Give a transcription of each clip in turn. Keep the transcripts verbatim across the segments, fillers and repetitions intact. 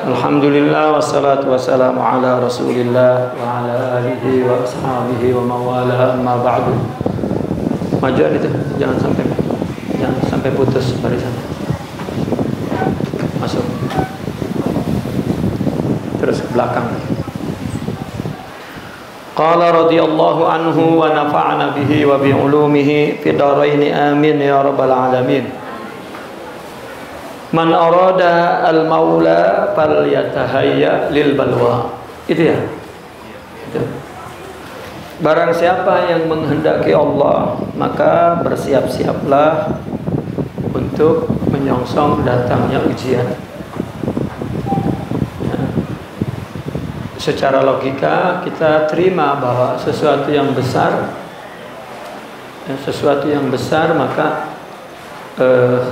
Alhamdulillah wassalatu wassalamu ala Rasulillah wa ala alihi wa ashabihi wa mawala amma ba'du. Majuan itu, jangan sampai jangan sampai putus barisan. Masuk. Terus ke belakang. Qala radhiyallahu anhu wa nafa'ana bihi wa bi ulumihi fid dharain amin ya rabbal alamin. Man arada al-maula falyatahayya lil balwa. Itu ya. Itu. Barang siapa yang menghendaki Allah, maka bersiap-siaplah untuk menyongsong datangnya ujian. Ya. Secara logika kita terima bahwa sesuatu yang besar, ya, sesuatu yang besar maka eh,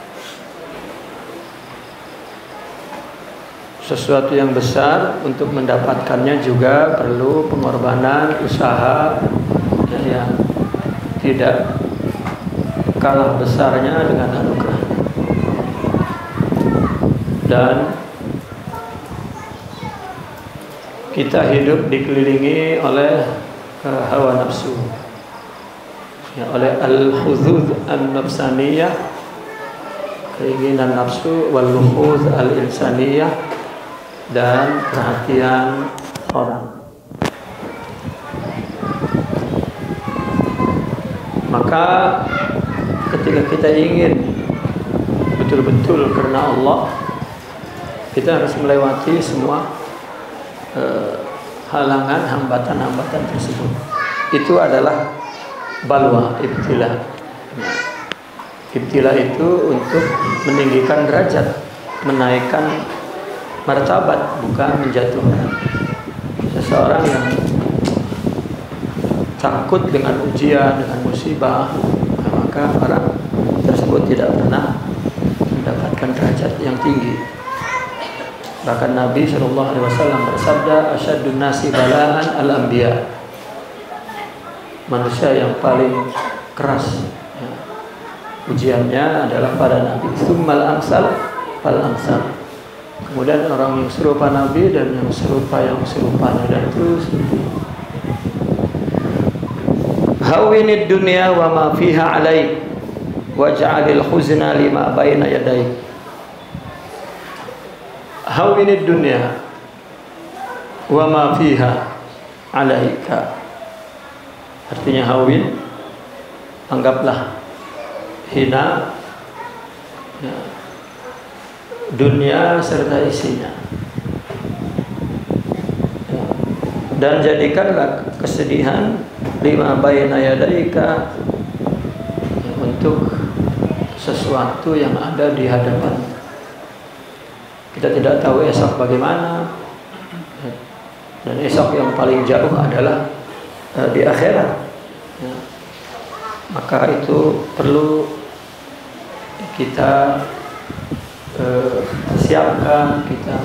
sesuatu yang besar untuk mendapatkannya juga perlu pengorbanan, usaha ya, yang tidak kalah besarnya dengan anugerah. Dan kita hidup dikelilingi oleh uh, hawa nafsu, ya, oleh al-huzuz an-nafsaniyah, keinginan nafsu, wal-luhuz al-insaniyah, dan perhatian orang. Maka ketika kita ingin betul-betul karena Allah, kita harus melewati semua eh, halangan, hambatan-hambatan tersebut. Itu adalah balwa, ibtila. Ibtila itu untuk meninggikan derajat, menaikkan martabat, bukan menjatuhkan. Seseorang yang takut dengan ujian, dengan musibah, maka orang tersebut tidak pernah mendapatkan derajat yang tinggi. Bahkan Nabi shallallahu alaihi wasallam bersabda, asyadun nasi balaan al-anbiya. Manusia yang paling keras ya, ujiannya adalah para nabi. Tsummal amsal fal amsal. Kemudian orang yang serupa Nabi dan yang serupa yang serupanya, dan terus. Hawinid dunya wa ma fiha alaik waj'alil huzna lima baina yadaik. Hawinid dunya wa ma fiha alaika. Artinya hawin, anggaplah hina ya, dunia serta isinya, dan jadikanlah kesedihan lima baina yadaika untuk sesuatu yang ada di hadapan. Kita tidak tahu esok bagaimana, dan esok yang paling jauh adalah uh, di akhirat ya. Maka itu perlu kita Uh, siapkan. Kita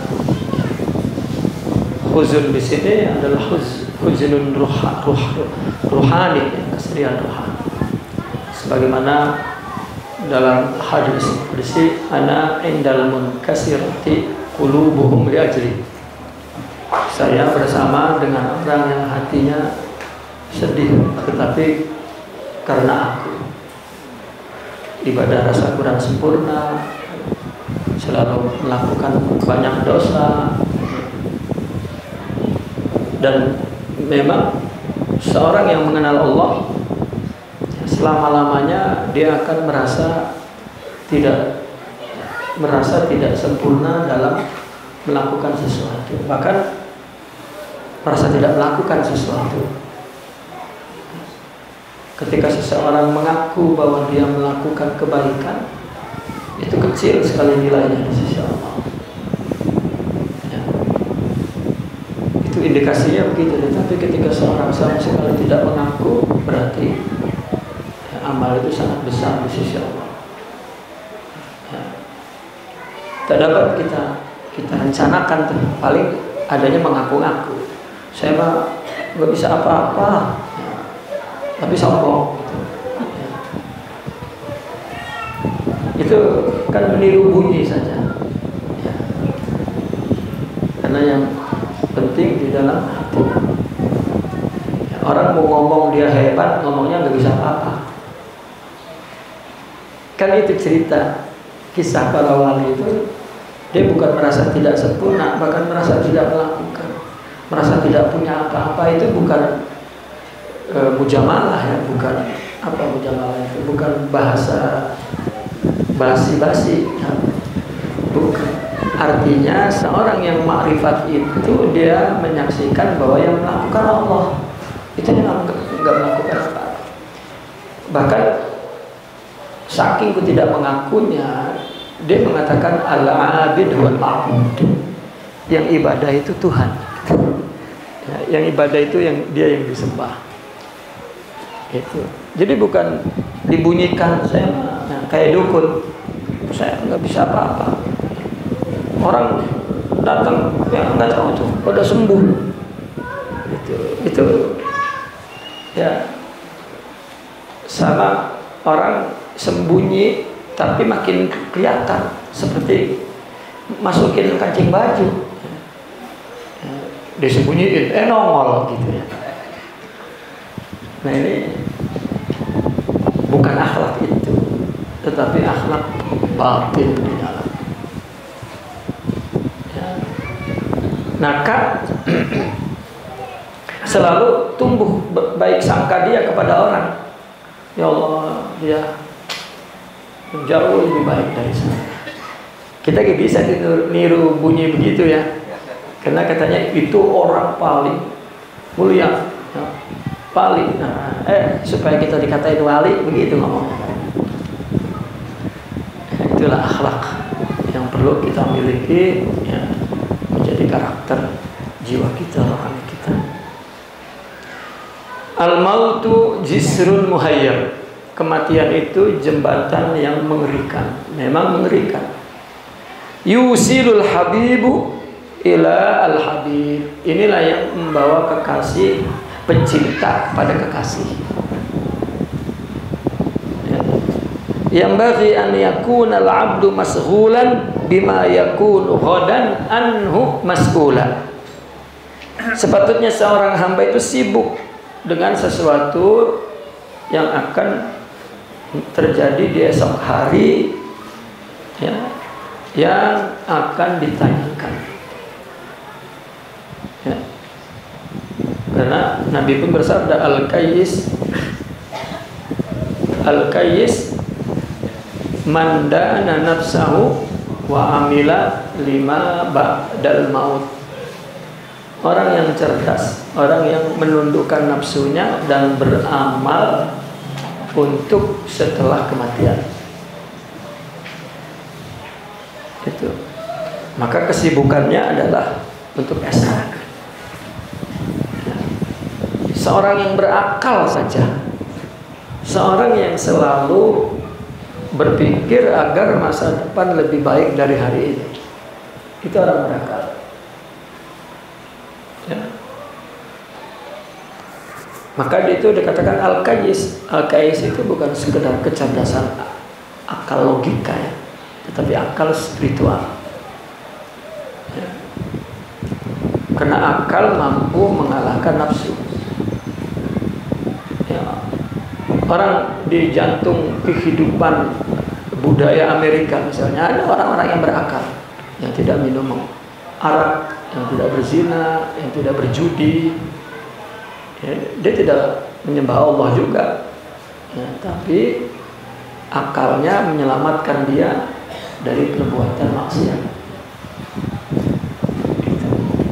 huzun di sini adalah huz, huzunun ruha, ruh, ruhani, ya, kesedihan ruhani. Sebagaimana dalam hadis berisi, ana indal munkasirati qulubuhum li ajli. Saya bersama dengan orang yang hatinya sedih, tetapi karena aku. Ibadah rasa kurang sempurna, selalu melakukan banyak dosa, dan memang seorang yang mengenal Allah selama-lamanya dia akan merasa tidak merasa tidak sempurna dalam melakukan sesuatu, bahkan merasa tidak melakukan sesuatu. Ketika seseorang mengaku bahwa dia melakukan kebaikan, itu kecil sekali nilainya di sisi Allah ya. Itu indikasinya begitu. Tapi ketika seorang sama sekali tidak mengaku, berarti ya, amal itu sangat besar di sisi Allah ya. Tak dapat kita kita rencanakan tuh. Paling adanya mengaku-ngaku, saya mah nggak bisa apa-apa ya, tapi sombong gitu. Itu kan meniru bunyi saja ya. dalam hati. Orang mau ngomong dia hebat, ngomongnya nggak bisa apa-apa. Kan itu cerita kisah para wali itu, dia bukan merasa tidak sempurna, bahkan merasa tidak melakukan, merasa tidak punya apa-apa. Itu bukan e, mujamalah ya, bukan apa mujamalah itu, bukan bahasa basi-basi ya. Bukan. Artinya seorang yang makrifat itu dia menyaksikan bahwa yang melakukan Allah, itu yang nggak melakukan apa. Bahkan saking tidak mengakunya, dia mengatakan al-abid wal ma'bud. Yang ibadah itu Tuhan. Ya, yang ibadah itu yang dia yang disembah. Itu. Jadi bukan dibunyikan saya nah, kayak dukun. Saya nggak bisa apa-apa. Orang datang ya nggak tahu tuh, pada sembuh. Itu itu ya sama orang sembunyi tapi makin kelihatan seperti masukin kancing baju, disembunyiin eh nongol gitu ya. Nah ini bukan akhlak itu, tetapi akhlak batin di dalam ya. Nah kan selalu tumbuh baik sangka dia kepada orang. Ya Allah, dia jauh lebih baik dari saya. Kita gak bisa niru bunyi begitu ya, karena katanya itu orang paling mulia ya, paling nah, eh supaya kita dikatain wali begitu ngomongnya. Itulah akhlak yang perlu kita miliki ya, menjadi karakter jiwa kita, rohani kita. Al-mautu jisrun muhayyar. Kematian itu jembatan yang mengerikan, memang mengerikan. Yusilul habibu ila al-habib. Inilah yang membawa kekasih, pencinta pada kekasih. Yang bagi an yakuna al-abdu masghulan bima yakunu ghadan anhu mas'ula. Sepatutnya seorang hamba itu sibuk dengan sesuatu yang akan terjadi di esok hari ya, yang akan ditanyakan ya. Karena Nabi pun bersabda al-kayyis al-kayyis man dana nafsahu wa amila lima ba'dal maut. Orang yang cerdas, orang yang menundukkan nafsunya dan beramal untuk setelah kematian. Itu. Maka kesibukannya adalah untuk esok. Seorang yang berakal saja, seorang yang selalu berpikir agar masa depan lebih baik dari hari ini, itu orang berakal. Ya. Maka itu dikatakan al-kayyis. Al-kayyis itu bukan sekedar kecerdasan akal logika ya, tetapi akal spiritual ya. Karena akal mampu mengalahkan nafsu ya. Orang di jantung kehidupan budaya Amerika misalnya, ada orang-orang yang berakal, yang tidak minum arak, yang tidak berzina, yang tidak berjudi ya, dia tidak menyembah Allah juga ya, tapi akalnya menyelamatkan dia dari perbuatan maksiat gitu.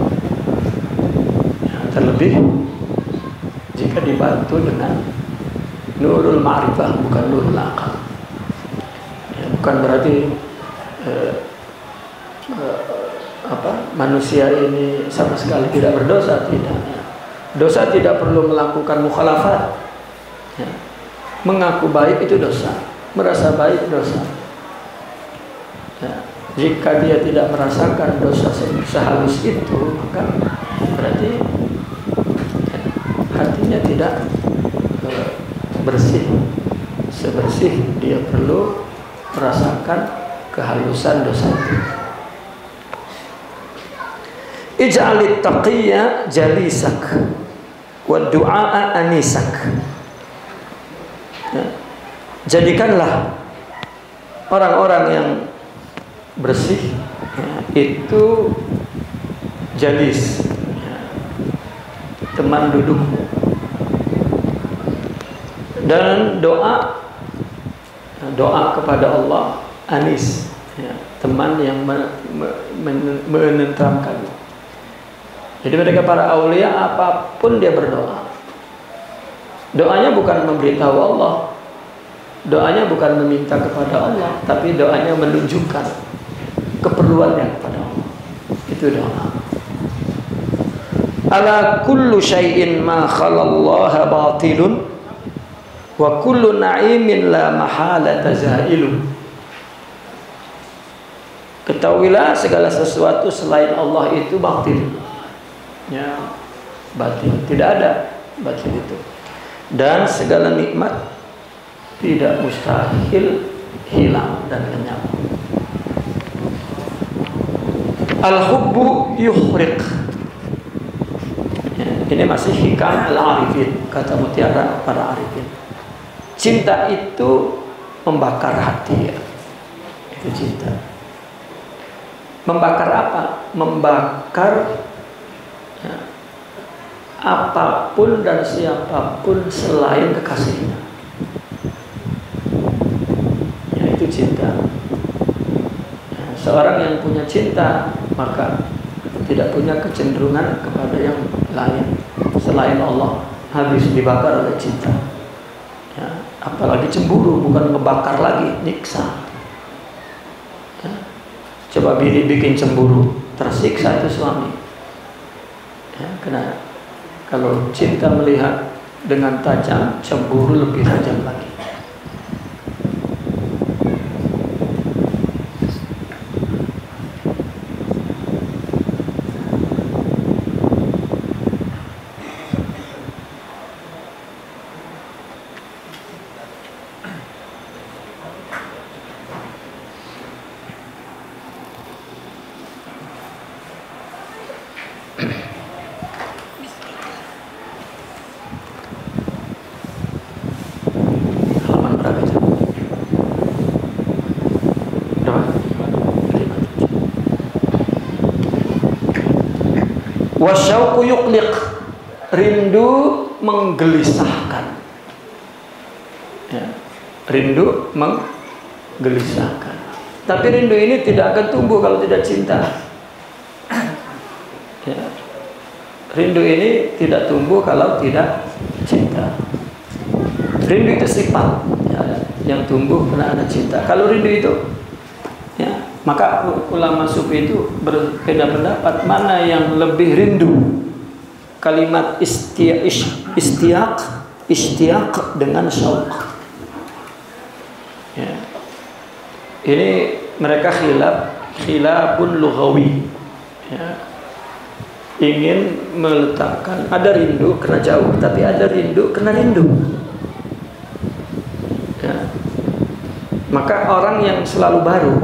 Ya, terlebih jika dibantu dengan nurul ma'rifah, bukan nurul akal ya, bukan berarti eh, eh, apa manusia ini sama sekali tidak berdosa, tidak ya. Dosa tidak perlu melakukan mukhalafat ya. Mengaku baik itu dosa, merasa baik dosa ya. Jika dia tidak merasakan dosa sehalus itu, maka berarti ya, hatinya tidak eh, bersih. Sebersih dia perlu merasakan kehalusan dosa itu. ij'alit taqiyya jalisak wa du'a anisak. Ya. Jadikanlah orang-orang yang bersih ya, itu jalis ya, teman dudukmu, dan doa doa kepada Allah anis ya, teman yang menenteramkan. Jadi mereka para aulia, apapun dia berdoa, doanya bukan memberitahu Allah, doanya bukan meminta kepada Allah, tapi doanya menunjukkan keperluannya kepada Allah. Itu doa. Ala kullu syai'in ma khalallaha batilun wa kullu na'imin la mahalata zailun. Ketahuilah segala sesuatu selain Allah itu batil. Ya, batil. Tidak ada batil itu. Dan segala nikmat tidak mustahil hilang dan lenyap. Al-hubbu yuhriq. Ya, ini masih hikam al-arifin, kata mutiara para arifin. Cinta itu membakar hati ya. Itu cinta. Membakar apa? Membakar ya, apapun dan siapapun selain kekasihnya. Ya, itu cinta. Ya, seorang yang punya cinta maka tidak punya kecenderungan kepada yang lain selain Allah, habis dibakar oleh cinta. Ya, apalagi cemburu, bukan ngebakar lagi, nyiksa. Ya, coba bini bikin cemburu, tersiksa itu suami. Ya, karena kalau cinta melihat dengan tajam, cemburu lebih tajam lagi. Wasyauqu yuqliq, rindu menggelisahkan. Ya, rindu menggelisahkan. Tapi rindu ini tidak akan tumbuh kalau tidak cinta. Ya, rindu ini tidak tumbuh kalau tidak cinta. Rindu itu sifat ya, yang tumbuh karena ada cinta. Kalau rindu itu ya, maka ulama sufi itu berbeda pendapat mana yang lebih rindu, kalimat istiaq istiaq istiaq dengan syauq. Ya. Ini mereka khilaf khilafun lughawi. Ya. Ingin meletakkan ada rindu karena jauh, tapi ada rindu karena rindu. Ya. Maka orang yang selalu baru,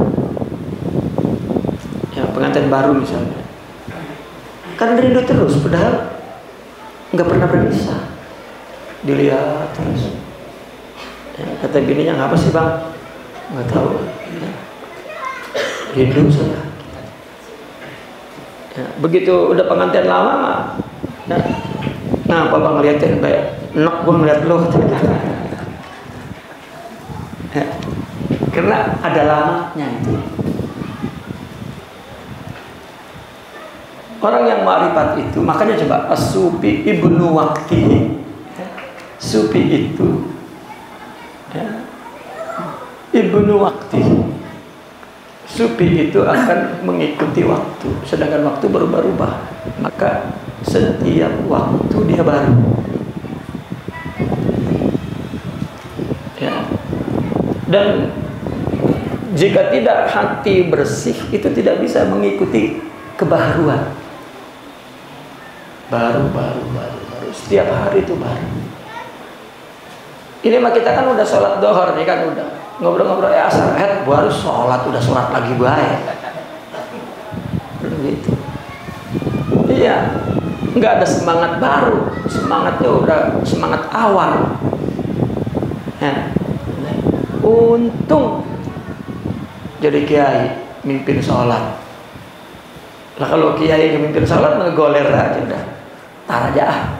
pengantin baru misalnya, kan rindu terus, padahal nggak pernah berpisah, dilihat terus. Ya, kata bininya, ngapa sih bang? Nggak tahu. Ya. Rindu sudah. Ya, begitu udah pengantin lama mah, ya. Nah, apa bang ngeliatin kayak enak gua ngeliat lo. Ya. Karena ada lamanya itu. Orang yang ma'rifat itu, makanya coba as-sufi ibnu waqti. Sufi itu ya, ibnu waqti. Sufi itu akan mengikuti waktu, sedangkan waktu berubah-ubah. Maka setiap waktu dia baru. Ya. Dan jika tidak hati bersih, itu tidak bisa mengikuti kebaruan. Baru, baru, baru, baru. Setiap hari itu baru. Ini mah kita kan udah sholat dohor nih kan udah ngobrol-ngobrol ya asal head baru sholat udah sholat lagi baik. Gitu. Iya, nggak ada semangat baru, semangatnya udah semangat awal. Ya. Untung jadi kiai mimpin sholat. Lah kalau kiai mimpin sholat ngegoler aja udah, tar aja ah.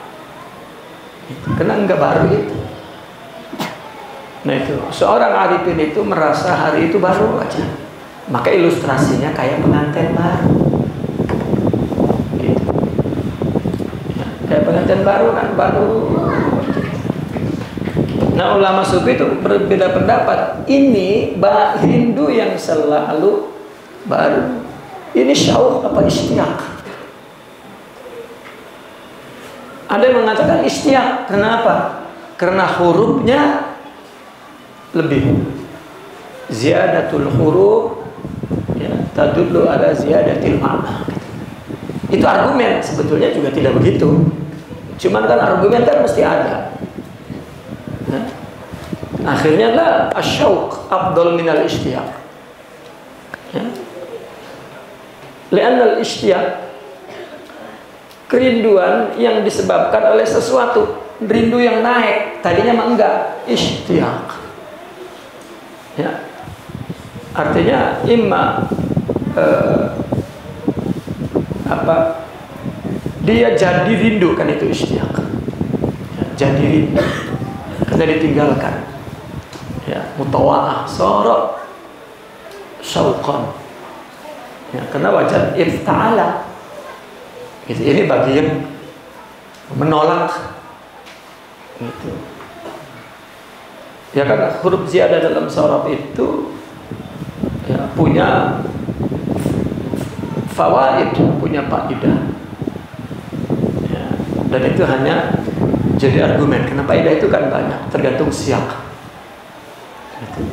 Karena nggak baru itu. Nah itu seorang arifin itu merasa hari itu baru aja. Maka ilustrasinya kayak pengantin baru. Gitu. Ya, kayak pengantin baru kan baru. Nah ulama sufi itu berbeda pendapat. Ini bah Hindu yang selalu baru. Ini syauq apa istiaq? Ada yang mengatakan istiaq. Kenapa? Karena hurufnya lebih. Ziyadatul huruf ya, tadullu ala ziyadatil makna. Itu argumen, sebetulnya juga tidak begitu. Cuman kan argumen kan mesti ada. Nah, akhirnya lah asyauq afdal minal ishtiyaq. Ya. Li'anna al-ishtiyaq kerinduan yang disebabkan oleh sesuatu, rindu yang naik, tadinya mah enggak, ishtiyaq. Ya. Artinya imma eh, apa? Dia jadi rindu kan itu ishtiyaq. Ya, jadi rindu. Karena ditinggalkan. Ya, mutawa'ah, sara syauqan. Ya, karena wajar ifta'ala. Gitu. Ini bagi yang menolak. Gitu. Ya kan huruf ziyadah dalam sorof itu ya, punya fawaid, punya faidah. Ya, dan itu hanya jadi argumen. Karena faedah itu kan banyak, tergantung siak. Gitu.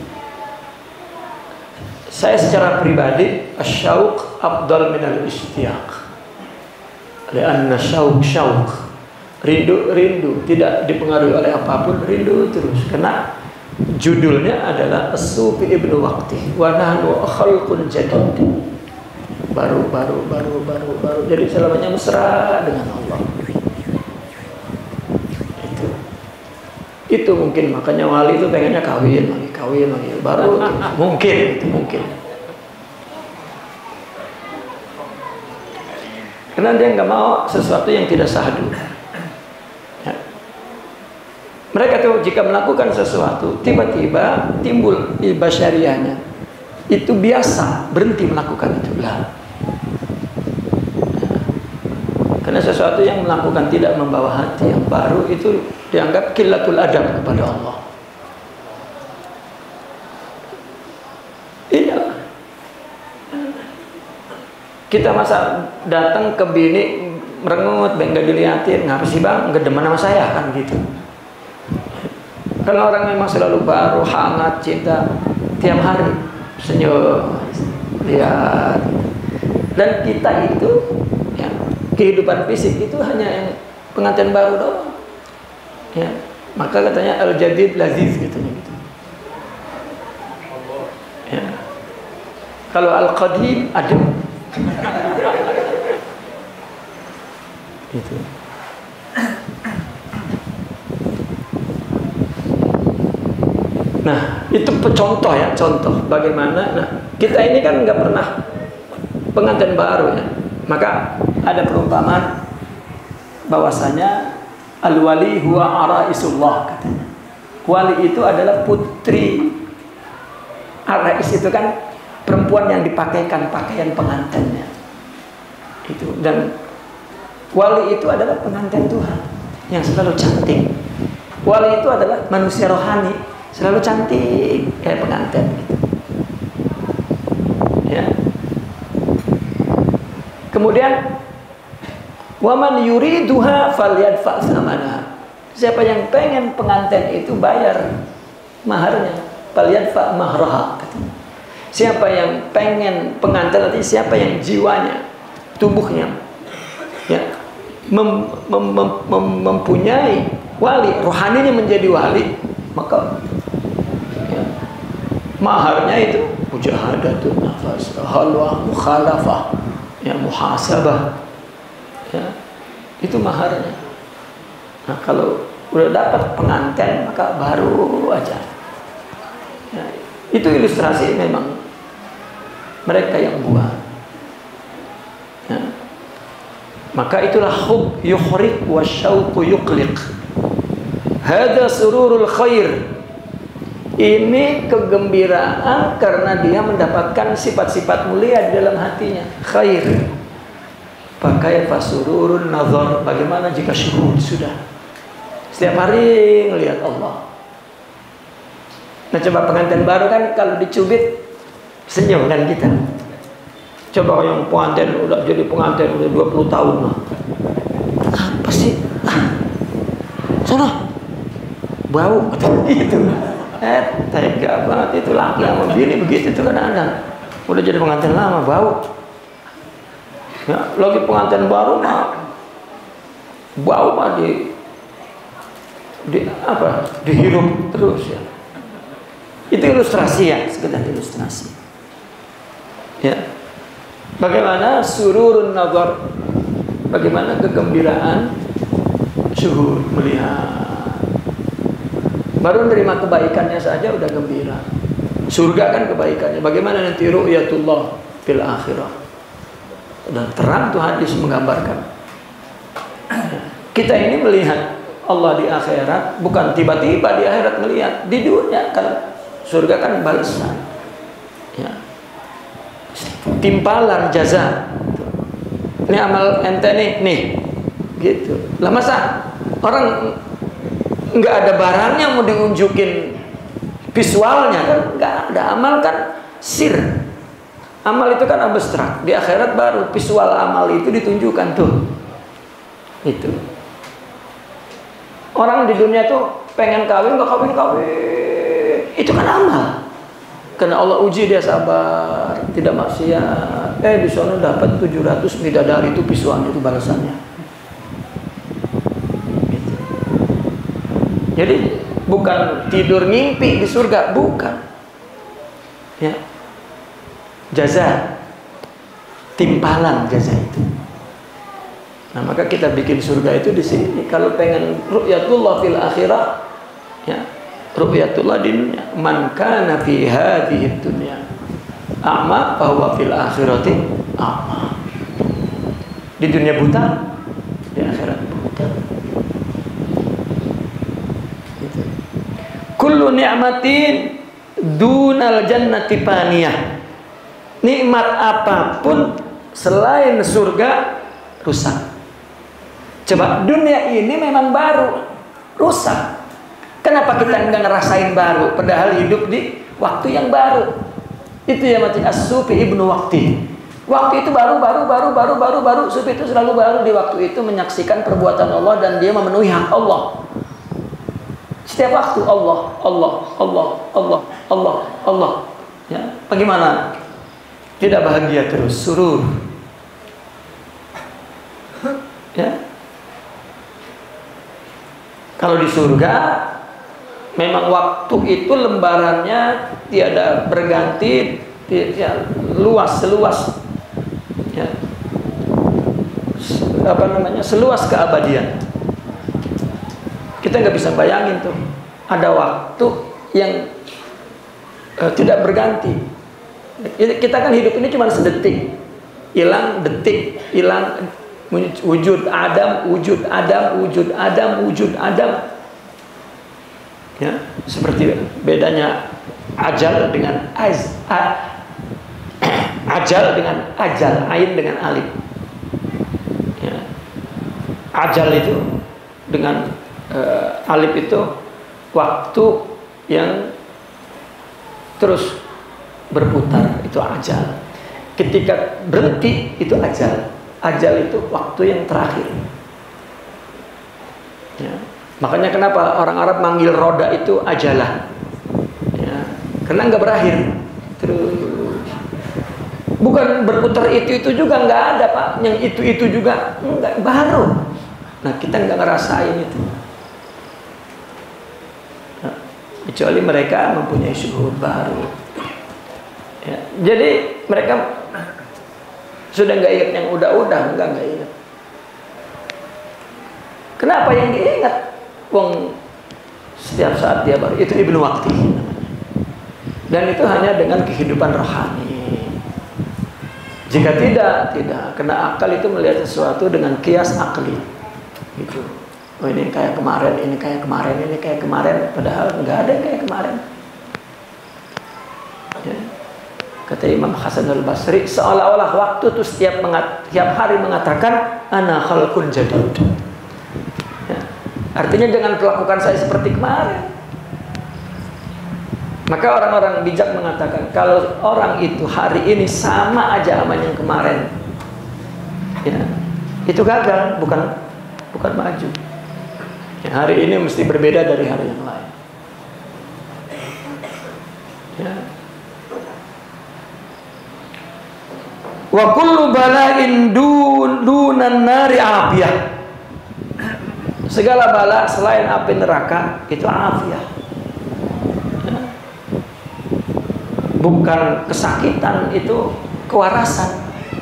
Saya secara pribadi asyauq afdal minal ishtiyaq. Lianna syauq syauq. Rindu rindu tidak dipengaruhi oleh apapun, rindu terus. Karena judulnya adalah As-Sufi Ibnu Waqti wa nahnu khalqun jadid. Baru baru baru baru baru. Jadi selamanya mesra dengan Allah. Itu. Itu mungkin makanya wali itu pengennya kawin lagi, kawin lagi. Baru mungkin itu mungkin. Karena dia nggak mau sesuatu yang tidak sahdu. Ya. Mereka tuh jika melakukan sesuatu tiba-tiba timbul di basyariahnya itu biasa berhenti melakukan itu lah. Ya. Karena sesuatu yang melakukan tidak membawa hati yang baru itu dianggap qillatul adab kepada Allah. Iya. Kita masa datang ke bini merengut, bang, nggak dilihatin, ngapa sih bang, nggak demen sama saya kan gitu. Kalau orang memang selalu baru, hangat, cinta, tiap hari senyum, lihat. Dan kita itu, ya, kehidupan fisik itu hanya yang pengantin baru doang. Ya, maka katanya al-jadid laziz gitu. gitu. Ya. Kalau al-qadim adem. Gitu. Nah, itu contoh ya, contoh bagaimana. Nah, kita ini kan nggak pernah pengantin baru ya. Maka ada perumpamaan bahwasanya al-wali huwa araisullah katanya. Wali itu adalah putri. Arais itu kan perempuan yang dipakaikan pakaian pengantinnya. Itu, dan wali itu adalah pengantin Tuhan yang selalu cantik. Wali itu adalah manusia rohani, selalu cantik kayak pengantin gitu. Ya. Kemudian waman yuriduha falyadfa thamanaha. Siapa yang pengen pengantin itu bayar maharnya, falyadfa mahraha katanya. Siapa yang pengen pengantin, artinya siapa yang jiwanya, tubuhnya ya, mem, mem, mem, mem, mempunyai wali, rohaninya menjadi wali, maka ya, maharnya itu mujahadatun nafas, halwah, mukhalafah, ya, muhasabah, ya, itu maharnya. Nah kalau udah dapat pengantin maka baru aja. Ya, itu ilustrasi memang mereka yang buat. Ya. Maka itulah hub yukhriq wa syauqu yuqliq. Hada sururul khair. Ini kegembiraan karena dia mendapatkan sifat-sifat mulia di dalam hatinya. Khair. Pakai fasururun nazar. Bagaimana jika syuhud sudah setiap hari ngelihat Allah. Nah coba pengantin baru kan kalau dicubit senyum kan kita. Coba yang pengantin udah jadi pengantin udah dua puluh tahun lah. Apa sih? Ah, sana bau atau gitu. Eh, tega banget itu laki sama bini begitu tuh kadang-kadang. Udah jadi pengantin lama bau. Ya, lagi pengantin baru mah bau mah di di apa? Dihirup terus ya. Itu ilustrasi ya, sekedar ilustrasi. Ya. Bagaimana sururun nazar? Bagaimana kegembiraan syuhud melihat. Baru menerima kebaikannya saja udah gembira. Surga kan kebaikannya. Bagaimana nanti ru'yatullah fil akhirah? Udah terang tuh hadis menggambarkan. Kita ini melihat Allah di akhirat, bukan tiba-tiba di akhirat melihat, di dunia kan surga kan balasan. Ya. Timpalan jaza. Ini amal ente nih, nih. Gitu. Lah masa orang nggak ada barangnya mau diunjukin visualnya kan nggak ada. Amal kan sir. Amal itu kan abstrak. Di akhirat baru visual amal itu ditunjukkan tuh. Itu. Orang di dunia tuh pengen kawin nggak kawin kawin, itu kan amal. Karena Allah uji dia sabar, tidak maksiat. Eh di sana dapat tujuh ratus bidadari itu visualnya itu balasannya. Gitu. Jadi bukan tidur mimpi di surga, bukan. Ya, jaza, timpalan jaza itu. Nah maka kita bikin surga itu di sini. Kalau pengen ru'yatullah fil akhirah, ya ru'yatullah di dunia. Man kana fi hadhihi dunya a'ma fa huwa fil akhirati a'ma. Di dunia buta, di akhirat buta. Gitu. Kullu ni'matin dunal jannati paniyah. Nikmat apapun selain surga rusak. Coba dunia ini memang baru, rusak. Kenapa kita nggak ngerasain baru? Padahal hidup di waktu yang baru. Itu ya mati as-Sufi Ibnu Waqti. Waktu itu baru, baru, baru, baru, baru, baru. Sufi itu selalu baru di waktu itu menyaksikan perbuatan Allah dan dia memenuhi hak Allah. Setiap waktu Allah, Allah, Allah, Allah, Allah, Allah. Ya, bagaimana? Tidak bahagia terus, surur. Ya. Kalau di surga memang waktu itu lembarannya tiada berganti, ya, luas seluas ya, apa namanya seluas keabadian. Kita nggak bisa bayangin tuh ada waktu yang uh, tidak berganti. Kita kan hidup ini cuma sedetik, hilang detik, hilang wujud Adam, wujud Adam, wujud Adam, wujud Adam. Ya, seperti bedanya ajal dengan az, a, ajal dengan ajal, ain dengan alif. Ya. Ajal itu dengan uh, alif itu waktu yang terus berputar, itu ajal. Ketika berhenti itu ajal. Ajal itu waktu yang terakhir. Ya. Makanya kenapa orang Arab manggil roda itu ajalah. Ya. Karena nggak berakhir. Terus bukan berputar itu itu juga nggak ada pak. Yang itu itu juga nggak baru. Nah kita nggak ngerasain itu. Nah, kecuali mereka mempunyai syuhud baru. Ya. Jadi mereka sudah nggak ingat yang udah-udah, enggak nggak ingat. Kenapa yang diingat? Wong setiap saat dia baru itu ibnu waqti namanya. Dan itu hanya dengan kehidupan rohani. Jika tidak, tidak. Karena akal itu melihat sesuatu dengan kias akli. Gitu. Oh ini kayak kemarin, ini kayak kemarin, ini kayak kemarin. Padahal nggak ada yang kayak kemarin. Ya. Kata Imam Hasan al-Basri, seolah-olah waktu itu setiap, mengat, setiap hari mengatakan ana khalqun jadid. Ya. Artinya jangan perlakukan saya seperti kemarin. Maka orang-orang bijak mengatakan kalau orang itu hari ini sama aja sama yang kemarin, ya, itu gagal, bukan bukan maju. Ya, hari ini mesti berbeda dari hari yang lain. Ya. Wa kullu bala'in dun dunan nari afiyah. Segala bala selain api neraka itu afiyah. Bukan kesakitan, itu kewarasan.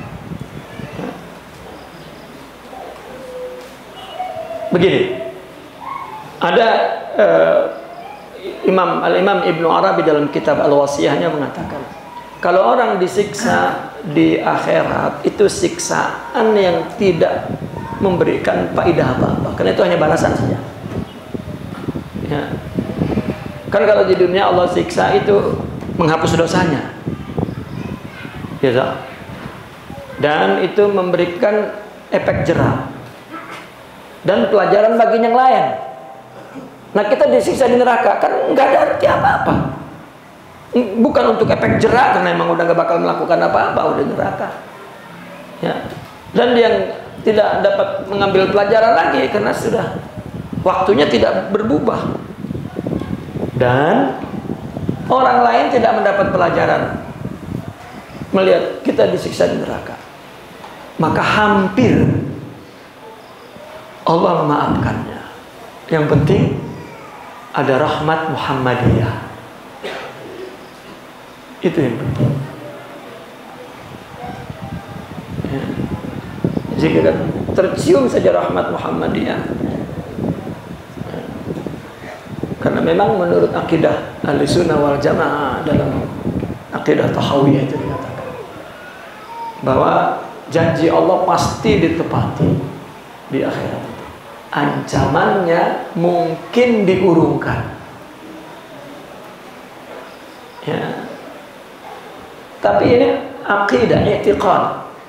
Begini, ada uh, Imam Al-Imam Ibnu Arabi dalam kitab Al-Wasiyahnya mengatakan, kalau orang disiksa di akhirat itu siksaan yang tidak memberikan faedah apa-apa, karena itu hanya balasan saja. Ya. Kan kalau di dunia Allah siksa itu menghapus dosanya, ya, dan itu memberikan efek jerah dan pelajaran bagi yang lain. Nah, kita disiksa di neraka kan nggak ada arti apa-apa, bukan untuk efek jerah karena emang udah nggak bakal melakukan apa-apa, udah neraka, ya. Dan yang tidak dapat mengambil pelajaran lagi karena sudah waktunya tidak berubah, dan orang lain tidak mendapat pelajaran melihat kita disiksa di neraka. Maka hampir Allah memaafkannya. Yang penting ada rahmat Muhammadiyah. Itu yang penting. Ya. Jika tercium saja rahmat Muhammadiyah, karena memang menurut akidah Ahlussunnah wal Jamaah dalam akidah Tahawiyah itu dikatakan bahwa janji Allah pasti ditepati di akhirat itu. Ancamannya mungkin diurungkan. Ya. Tapi ini akidah, i'tiqad.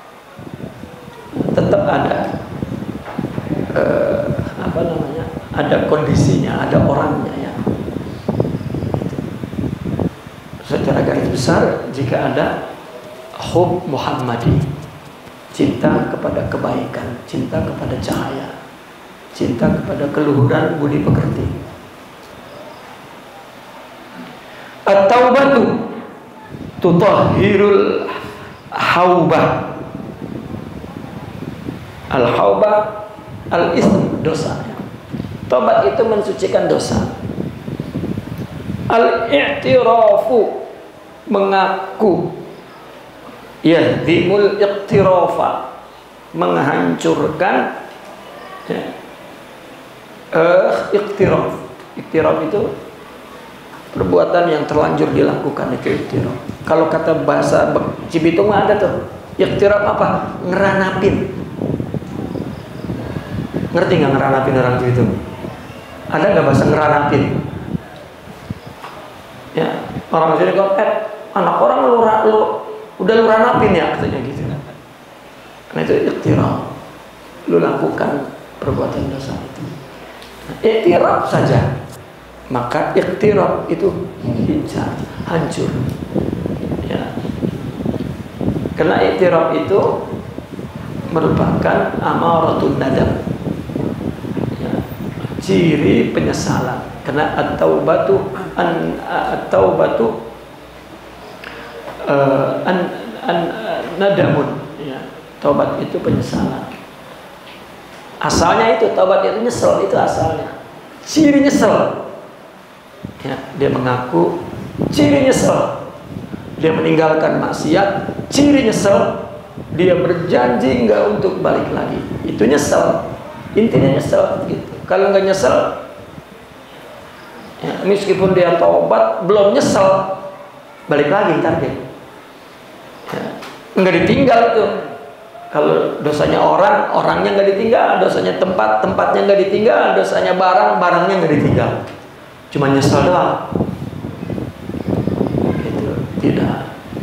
Tetap ada eh, apa namanya? Ada kondisinya, ada orangnya ya. Secara garis besar, jika ada hub Muhammadi, cinta kepada kebaikan, cinta kepada cahaya, cinta kepada keluhuran budi pekerti. At-taubatu tutahhirul haubah. Al-haubah al-ism, dosa. Tobat itu mensucikan dosa. Al-i'tirafu, mengaku. Yahdimul iqtirafa, menghancurkan. Ya. Uh, iktiraf. Iktiraf itu perbuatan yang terlanjur dilakukan, itu iktiraf. Kalau kata bahasa Cibitung ada tuh. Iktiraf apa? Ngeranapin. Ngerti nggak ngeranapin orang Cibitung? Ada nggak bahasa ngeranapin? Ya, orang sini kok, eh, anak orang lu, lu udah lu ranapin ya, katanya gitu. Karena itu iktiraf. Lu lakukan perbuatan dosa itu. Iktiraf saja, maka iktiraf itu hincang, hancur. Ya. Karena iktiraf itu merupakan amaratun nadam, ya, ciri penyesalan. Karena at-taubatu an at-taubatu uh, an, an nadamun, ya. Taubat itu penyesalan. Asalnya itu taubat itu nyesel, itu asalnya. Ciri nyesel. Ya, dia mengaku ciri nyesel. Dia meninggalkan maksiat, ciri nyesel. Dia berjanji enggak untuk balik lagi. Itu nyesel. Intinya nyesel gitu. Kalau nggak nyesel, ya, meskipun dia taubat belum nyesel, balik lagi ntar dia. Ya, nggak ditinggal itu. Kalau dosanya orang, orangnya nggak ditinggal, dosanya tempat, tempatnya nggak ditinggal, dosanya barang, barangnya nggak ditinggal. Cuma nyesel doang. Gitu, tidak.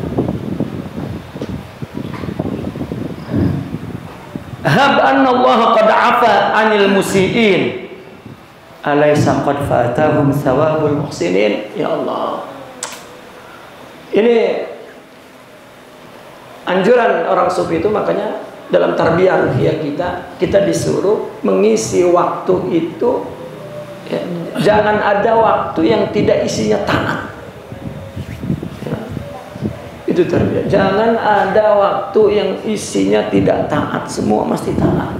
Hab anna Allah qad afa 'anil musiiin. Alaysa qad fatahum thawabul muhsinin. Ya Allah. Ini anjuran orang sufi itu, makanya dalam tarbiyah ruhiyah kita, kita disuruh mengisi waktu itu, ya, jangan ada waktu yang tidak isinya taat. Ya, itu tarbiyah. Jangan ada waktu yang isinya tidak taat, semua mesti taat.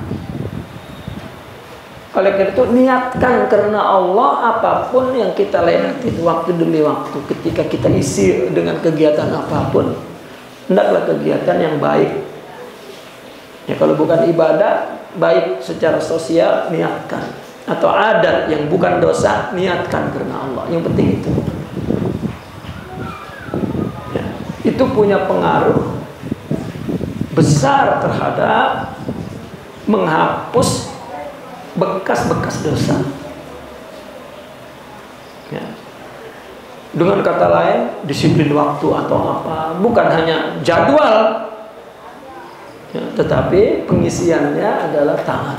Oleh karena itu niatkan karena Allah apapun yang kita lewati waktu demi waktu, ketika kita isi dengan kegiatan apapun, hendaklah kegiatan yang baik. Ya, kalau bukan ibadah, baik secara sosial, niatkan. Atau adat yang bukan dosa, niatkan karena Allah. Yang penting itu. Ya, itu punya pengaruh besar terhadap menghapus bekas-bekas dosa. Ya. Dengan kata lain, disiplin waktu atau apa, bukan hanya jadwal, ya, tetapi pengisiannya adalah taat.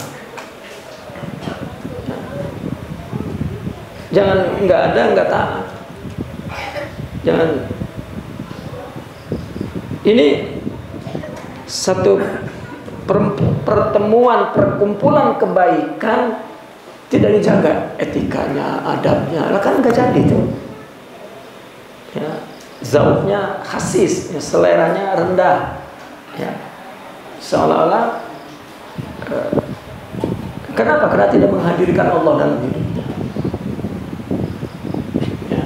Ya. Jangan nggak ada nggak taat. Jangan. Ini satu pertemuan, perkumpulan kebaikan tidak dijaga etikanya, adabnya, lah kan nggak jadi itu. Ya, zautnya khasis, ya, seleranya rendah, ya, seolah-olah eh, kenapa? Karena tidak menghadirkan Allah dalam hidupnya. Ya.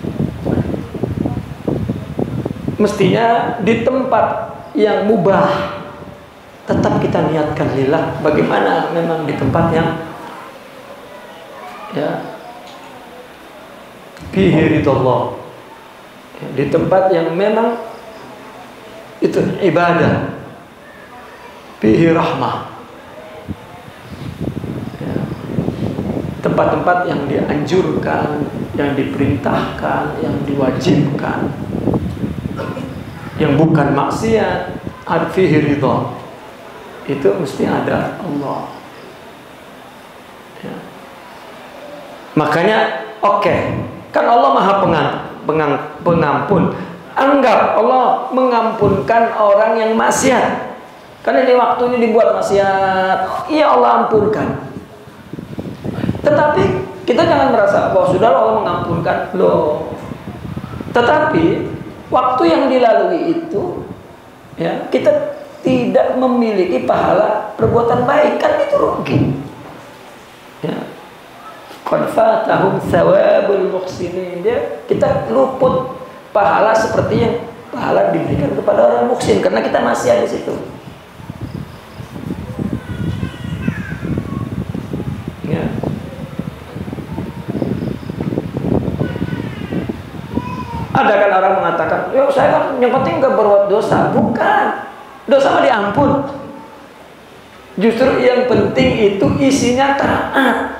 Mestinya di tempat yang mubah tetap kita niatkan lillah. Bagaimana memang di tempat yang ya fihi ridallah, di tempat yang memang itu ibadah, fihi rahmah, ya. Tempat-tempat yang dianjurkan, yang diperintahkan, yang diwajibkan, yang bukan maksiat, fihi ridha, itu mesti ada Allah, ya. Makanya oke, okay, kan Allah maha pengampun, pengampun. Anggap Allah mengampunkan orang yang maksiat, karena ini waktunya dibuat maksiat, iya Allah ampunkan. Tetapi kita jangan merasa bahwa sudah Allah mengampunkan loh. Tetapi waktu yang dilalui itu, ya, kita tidak memiliki pahala perbuatan baik, kan itu rugi. Ya. Qad fatahum thawabul muhsinin. Dia, kita luput pahala seperti yang pahala diberikan kepada orang muhsin, karena kita masih ada di situ. Ya. Ada kan orang mengatakan, yo saya kan yang penting gak berbuat dosa. Bukan, dosa mah diampun. Justru yang penting itu isinya taat.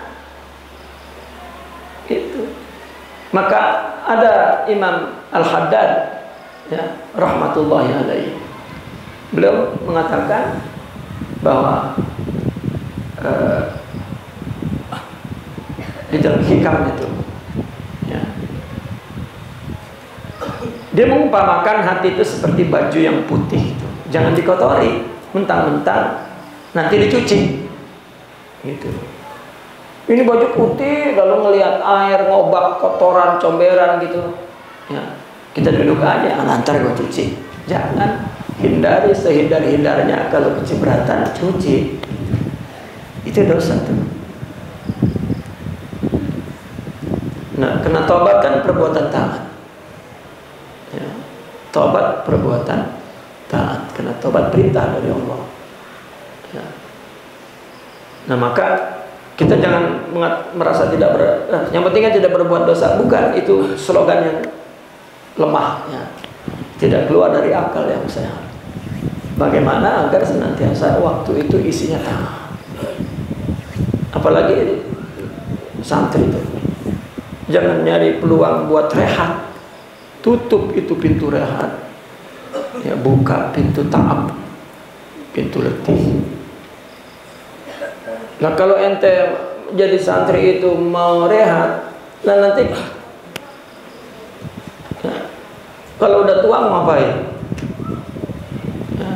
Itu. Maka ada Imam Al-Haddad, ya, rahmatullahi alaihi. Beliau mengatakan bahwa uh, di dalam hikam itu, ya, dia mengumpamakan hati itu seperti baju yang putih itu. Jangan dikotori mentang-mentang nanti dicuci gitu. Ini baju putih, lalu ngelihat air, ngobak, kotoran, comberan gitu, ya, kita duduk aja, antar gue cuci. Jangan, hindari sehindar-hindarnya. Kalau kecipratan, cuci. Itu dosa tuh. Nah, kena tobat kan perbuatan taat, ya, tobat perbuatan taat, kena tobat perintah dari Allah, ya. Nah maka kita jangan merasa tidak ber, yang penting kan tidak berbuat dosa. Bukan, itu slogan yang lemah ya. Tidak keluar dari akal yang sehat. Bagaimana agar senantiasa waktu itu isinya taat. Apalagi santri itu, jangan nyari peluang buat rehat. Tutup itu pintu rehat ya, buka pintu taat, pintu letih. Nah kalau ente jadi santri itu mau rehat, nah nanti ya, kalau udah tua mau ngapain? Ya.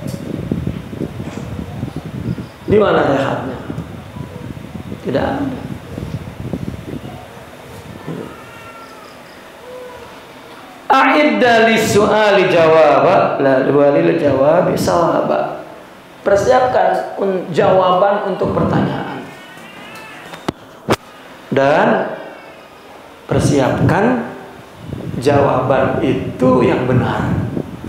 Di mana rehatnya? Tidak ada. A'idda lis-su'ali jawaba la walil jawabi sawaba. Persiapkan jawaban untuk pertanyaan dan persiapkan jawaban itu yang benar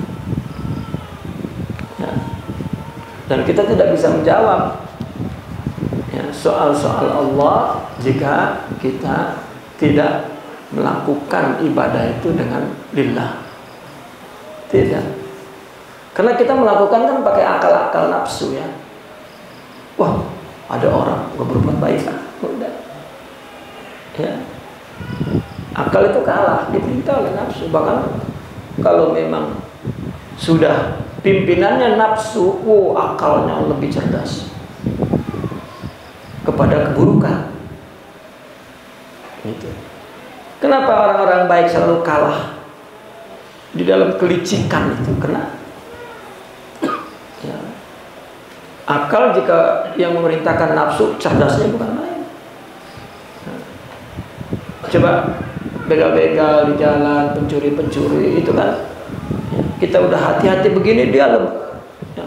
ya. Dan kita tidak bisa menjawab ya, soal-soal Allah jika kita tidak melakukan ibadah itu dengan lillah. Tidak. Karena kita melakukan kan pakai akal-akal nafsu ya. Wah, ada orang gak berbuat baik kan? Udah. Ya. Akal itu kalah, diperintah oleh nafsu. Bahkan kalau memang sudah pimpinannya nafsu, oh, akalnya lebih cerdas kepada keburukan. Gitu. Kenapa orang-orang baik selalu kalah di dalam kelicikan itu? Kenapa? Ya. Akal jika yang memerintahkan nafsu, cerdasnya bukan main. Nah, coba begal-begal di jalan, pencuri-pencuri itu kan ya, kita udah hati-hati begini dia lem, ya.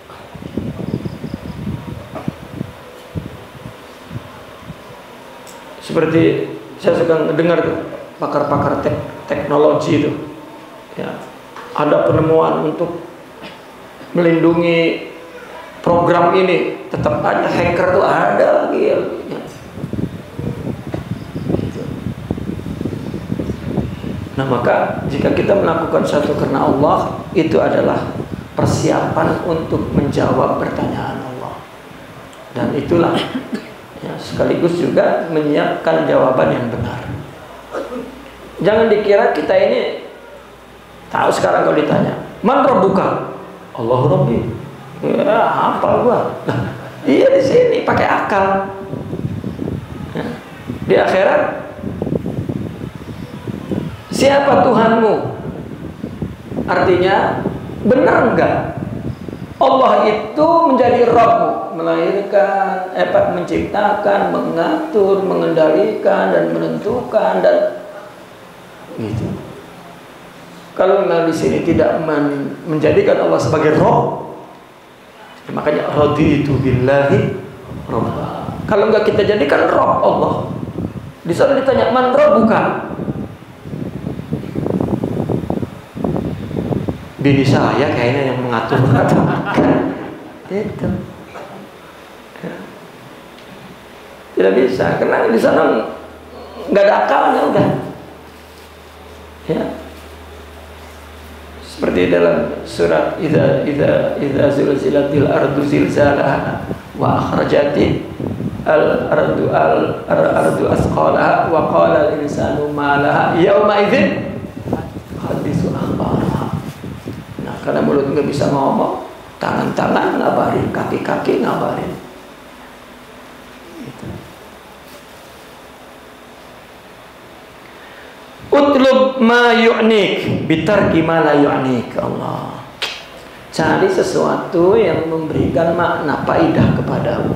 Seperti saya suka dengar pakar-pakar tek teknologi itu ya, ada penemuan untuk melindungi program ini, tetap aja hacker tuh ada lagi ya. Gitu. Nah maka jika kita melakukan sesuatu karena Allah, itu adalah persiapan untuk menjawab pertanyaan Allah, dan itulah ya, sekaligus juga menyiapkan jawaban yang benar. Jangan dikira kita ini tahu sekarang kalau ditanya, man rabbuka? Allah Rabbi. Ya, hafal gua. Nah, iya di sini pakai akal. Ya. Di akhirat, siapa Tuhanmu? Artinya benar enggak? Allah itu menjadi Rabbmu, melahirkan, eh, menciptakan, mengatur, mengendalikan dan menentukan dan gitu. Kalau memang di sini tidak men menjadikan Allah sebagai Rabb, makanya raditu billahi Rabba. Kalau enggak kita jadikan Rabb Allah, di sana ditanya man rabbuka? Bini saya kayaknya yang mengatur mengatur itu ya. Tidak bisa karena di sana nggak ada akalnya udah ya. Seperti dalam surat idza idza idza zilzilatil ardu zilzalaha wa akhrajati al ardu al ardu asqalaha wa qala al insanu ma laha yauma idzin haditsu akhbaraha. Nah, karena mulut nggak bisa ngomong, tangan-tangan ngabarin, kaki-kaki ngabarin. Gitu. Utlub ma yu'nik bitarki ma la yu'nik. Allah. Cari sesuatu yang memberikan makna faidah kepadamu.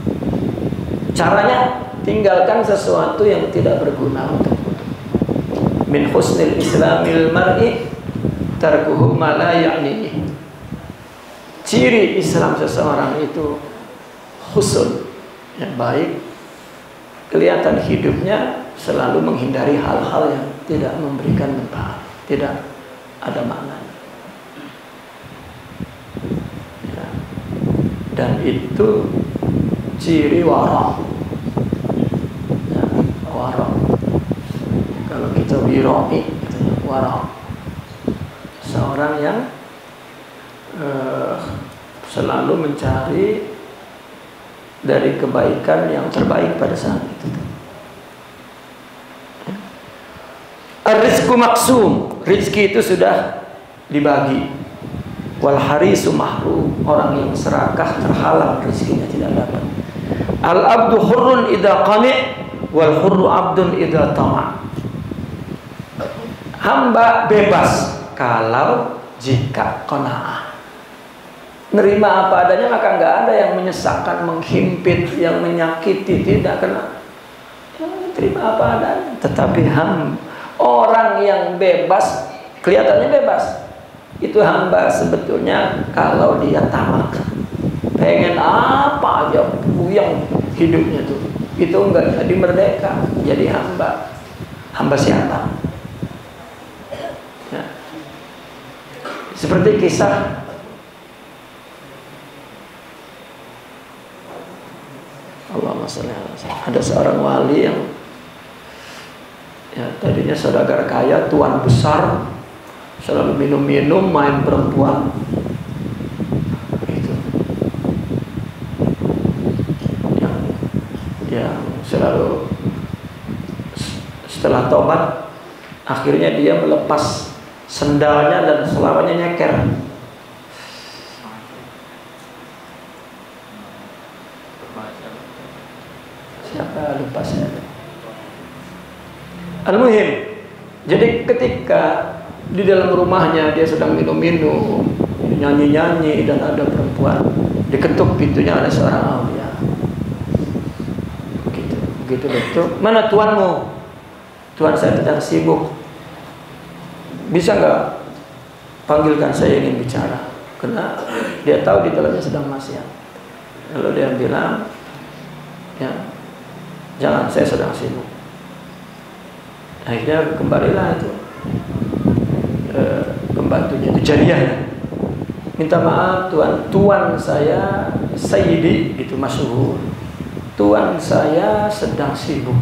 Caranya tinggalkan sesuatu yang tidak berguna untukmu. Min husnil islamil mar'i tarkuhu ma la ya'ni. Ciri Islam seseorang itu husn, yang baik, kelihatan hidupnya selalu menghindari hal-hal yang tidak memberikan manfaat, tidak ada maknanya ya. Dan itu ciri wara. Ya, wara. Kalau kita wiroi, katanya wara. Seorang yang uh, selalu mencari dari kebaikan yang terbaik pada saat itu. Ar-rizqu maksum, rizki itu sudah dibagi. Wal harisu mahrum, orang yang serakah terhalang rizkinya tidak dapat. Al abdu hurrun idza qani' wal hurru abdun idza tama'. Hamba bebas kalau jika qanaah. Nerima apa adanya, maka nggak ada yang menyesakkan, menghimpit, yang menyakiti, tidak kena. Ya, terima apa adanya. Tetapi hamba, orang yang bebas, kelihatannya bebas, itu hamba sebetulnya kalau dia tamak, pengen apa aja yang hidupnya tuh, itu enggak jadi merdeka, jadi hamba. Hamba siapa? Ya. Seperti kisah Allahumma shalli ala sayyidina. Ada seorang wali yang ya tadinya saudagar kaya, tuan besar, selalu minum-minum, main perempuan, itu yang yang selalu setelah tobat akhirnya dia melepas sendalnya dan selamanya nyeker. Siapa lupa saya. Al-muhim, jadi ketika di dalam rumahnya dia sedang minum-minum, nyanyi-nyanyi, dan ada perempuan, diketuk pintunya oleh seorang aulia. Begitu, begitu betul. Mana tuanmu? Tuan saya sedang sibuk. Bisa nggak panggilkan, saya ingin bicara? Karena dia tahu di dalamnya sedang maksiat. Lalu dia bilang, ya, jangan, saya sedang sibuk. Akhirnya kembalilah itu e, pembantunya itu jariah, minta maaf tuan, tuan saya Sayyidi itu masyhur, tuan saya sedang sibuk.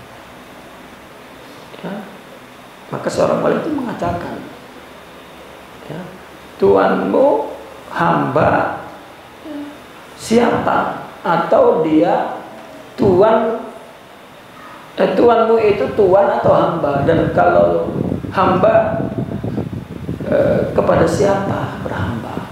Ya. Maka seorang wali itu mengatakan, ya, tuanmu hamba siapa? Atau dia tuan? Eh, tuanmu itu tuan atau hamba? Dan kalau hamba, eh, kepada siapa berhamba?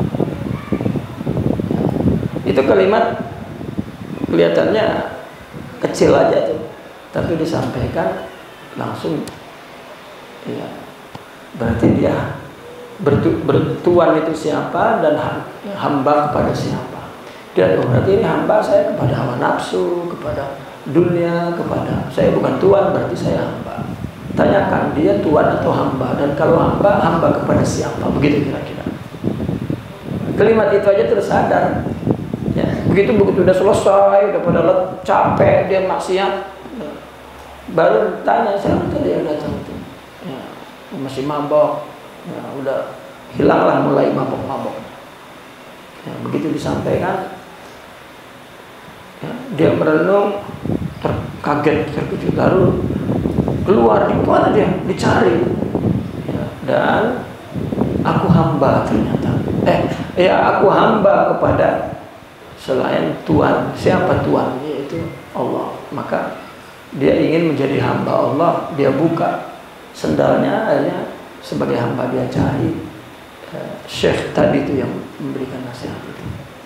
Itu kalimat kelihatannya kecil aja tuh, tapi disampaikan langsung, ya, berarti dia bertu, bertuan itu siapa dan hamba kepada siapa? Dia tuh berarti ini hamba saya kepada hawa nafsu, kepada dunia, kepada saya bukan tuan, berarti saya hamba. Tanyakan dia tuan atau hamba, dan kalau hamba, hamba kepada siapa? Begitu kira-kira. Kalimat itu aja terus sadar. Ya, begitu begitu udah selesai, udah pada capek dia maksiat, baru tanya siapa tadi yang datang itu? Ya, masih mabok. Ya, udah hilanglah mulai mabok-mabok. Ya, begitu disampaikan, ya, dia merenung, terkaget, terkejut, lalu keluar, di mana dia dicari, ya, dan aku hamba ternyata, eh, ya aku hamba kepada selain Tuhan. Siapa Tuhan? Yaitu Allah. Maka dia ingin menjadi hamba Allah. Dia buka sendalnya, akhirnya sebagai hamba dia cari eh, Syekh tadi itu yang memberikan nasihat itu.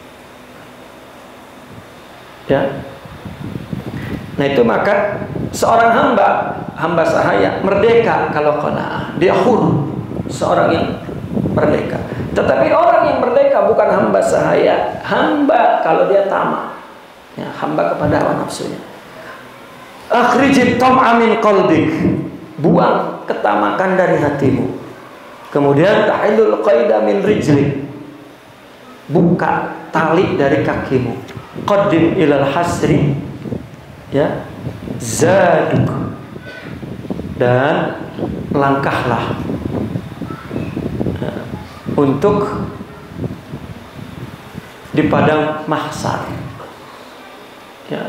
Ya. Nah itu maka seorang hamba, hamba sahaya merdeka kalau qanaah, dia hur, seorang yang merdeka. Tetapi orang yang merdeka bukan hamba sahaya, hamba kalau dia tamak, ya, hamba kepada hawa nafsunya. Akhrijit tam'a min qalbik, buang ketamakan dari hatimu. Kemudian tahillul qaida min rijlik, buka tali dari kakimu. Qaddim ilal hasri, ya, zaduk, dan langkahlah ya, untuk di padang mahsyar. Ya.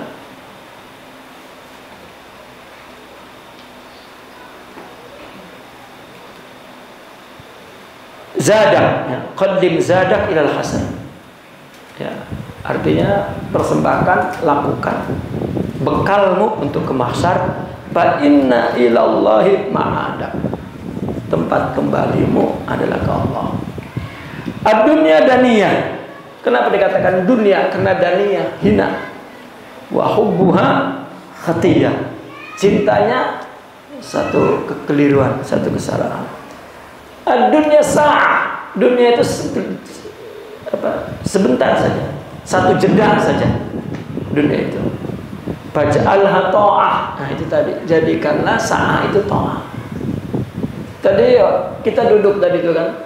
Zadak, ya. Qaddim zadak ilal hasan. Ya. Artinya persembahkan, lakukan bekalmu untuk ke mahsyar. Fa inna ilallahi ma'adak. Tempat kembalimu adalah ke Allah. Ad-dunya daniyah. Kenapa dikatakan dunia? Karena daniyah, hina. Wa hubbuha khatiyah. Cintanya satu kekeliruan, satu kesalahan. Ad-dunya sa'ah. Dunia itu apa? Sebentar saja. Satu jeda saja. Dunia itu. Faj'alha ta'ah. Nah, itu tadi. Jadikanlah sa'ah itu ta'ah. Tadi kita duduk tadi itu kan.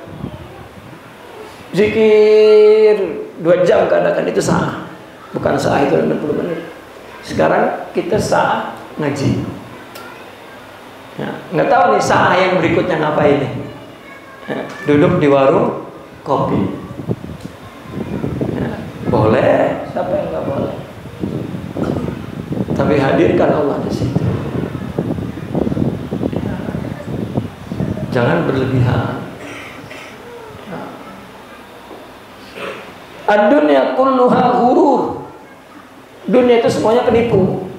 Zikir dua jam keadakan itu sa'ah. Bukan sa'ah itu enam puluh menit. Sekarang kita sa'ah ngaji. Ya, nggak tahu nih sa'ah yang berikutnya ngapain nih. Ya, duduk di warung kopi. Ya, boleh, siapa yang nggak boleh? Tapi hadirkan Allah di situ. Ya, jangan berlebihan. Ya. Ad-dunya kulluha ghurur. Dunia itu semuanya penipu.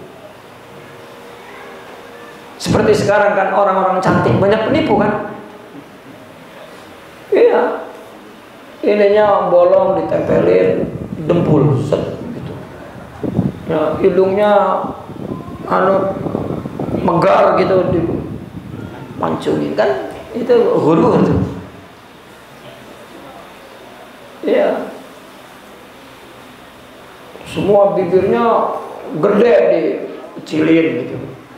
Seperti sekarang kan orang-orang cantik banyak penipu kan? Iya. Ininya bolong ditempelin dempul set gitu. Ya, hidungnya anu megar gitu dipancungin kan? Itu ghurur tuh. Iya. Semua bibirnya gede dikecilin gitu.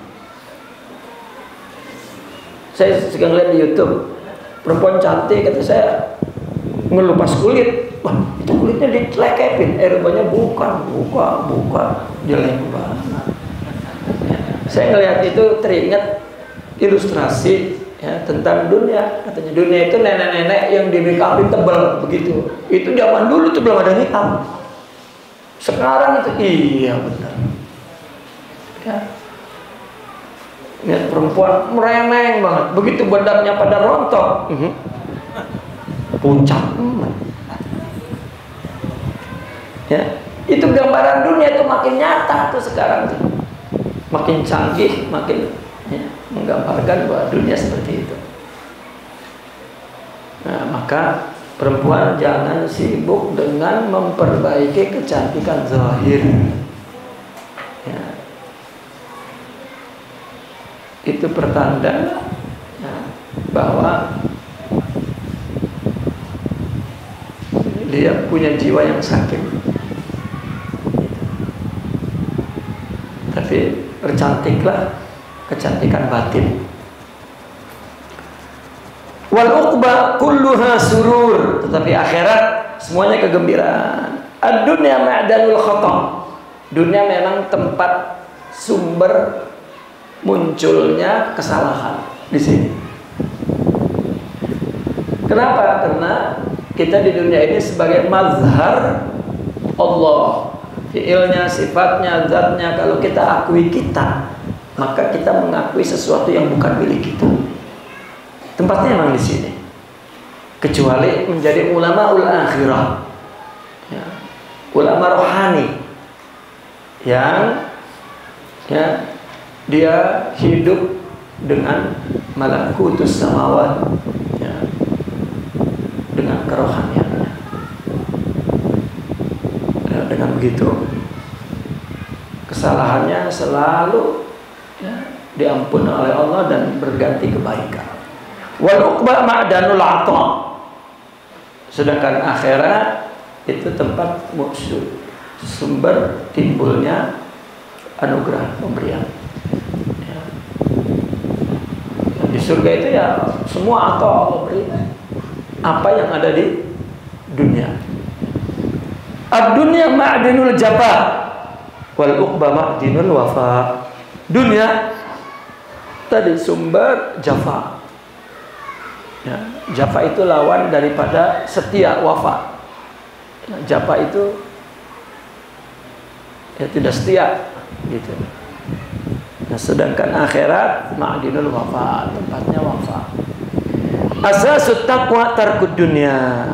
Saya suka ngeliat di YouTube perempuan cantik, kata saya ngelupas kulit. Wah, itu kulitnya dicelekepin. Eh, rupanya bukan, buka, buka, dilempar. Saya ngelihat itu teringat ilustrasi ya, tentang dunia. Katanya dunia itu nenek-nenek yang di make upin tebal begitu. Itu zaman dulu tuh belum ada make up. Sekarang itu iya benar. Ya. Lihat perempuan meremeng banget. Begitu bedaknya pada rontok, uh-huh. puncak. Ya, itu gambaran dunia itu makin nyata tuh sekarang tuh. Makin canggih, makin ya, menggambarkan bahwa dunia seperti itu. Nah, maka perempuan jangan sibuk dengan memperbaiki kecantikan zahir. Ya. Itu pertanda ya, bahwa dia punya jiwa yang sakit. Tapi percantiklah kecantikan batin. Wal uqba kulluha surur. Tetapi akhirat semuanya kegembiraan. Ad-dunya ma'danul khata'. Dunia memang tempat sumber munculnya kesalahan di sini. Kenapa? Karena kita di dunia ini sebagai mazhar Allah, fiilnya, sifatnya, zatnya. Kalau kita akui kita, maka kita mengakui sesuatu yang bukan milik kita. Tempatnya memang di sini. Kecuali menjadi ulama ul akhirah, ya, ulama rohani yang ya dia hidup dengan malakutus samawat, ya, dengan kerohaniannya. Ya, dengan begitu kesalahannya selalu ya, diampuni oleh Allah dan berganti kebaikan. Wal uqba ma'danul 'ata. Sedangkan akhirat itu tempat muksud, sumber timbulnya anugerah pemberian. Di surga itu ya semua atau Allah beri apa yang ada di dunia. Ad-dunya ma'dinul jafa wal uqba ma'dinul wafa. Dunia tadi sumber jafa. Ya, jafa itu lawan daripada setia, wafa. Ya, jafa itu ya tidak setia gitu. Nah, sedangkan akhirat ma'dinul wafa, tempatnya wafa. Asasut taqwa tarkud dunya.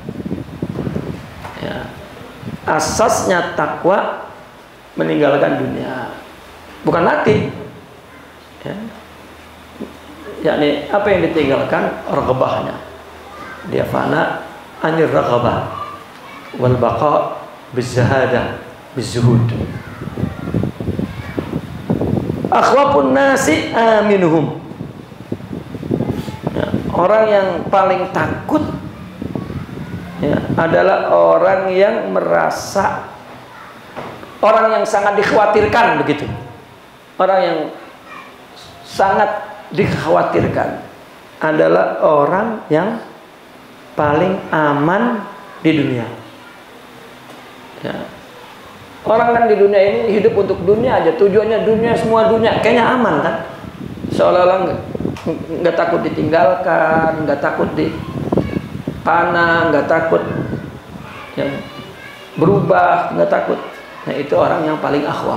Ya. Asasnya takwa meninggalkan dunia, bukan mati. Ya. Yakni apa yang ditinggalkan? Raghbahnya. Dia fana anir raghabah wal baqa bizahadah bizuhud. Akhwafun nasi aminuhum. Ya, orang yang paling takut ya, adalah orang yang merasa, orang yang sangat dikhawatirkan begitu. Orang yang sangat dikhawatirkan adalah orang yang paling aman di dunia. Ya. Orang kan di dunia ini hidup untuk dunia aja, tujuannya dunia, semua dunia, kayaknya aman kan? Seolah-olah nggak nggak takut ditinggalkan, nggak takut dipanah, nggak takut ya, berubah, nggak takut. Nah itu orang yang paling akhwaf.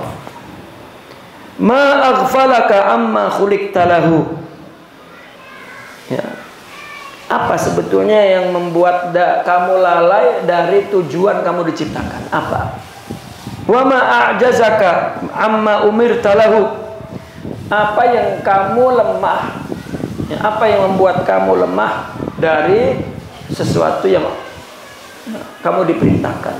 Ma aghfalaka amma khuliqta lahu. Ya. Apa sebetulnya yang membuat da, kamu lalai dari tujuan kamu diciptakan? Apa? Wa ma a'jazaka amma umirta lahu. Apa yang kamu lemah? Ya, apa yang membuat kamu lemah dari sesuatu yang kamu diperintahkan?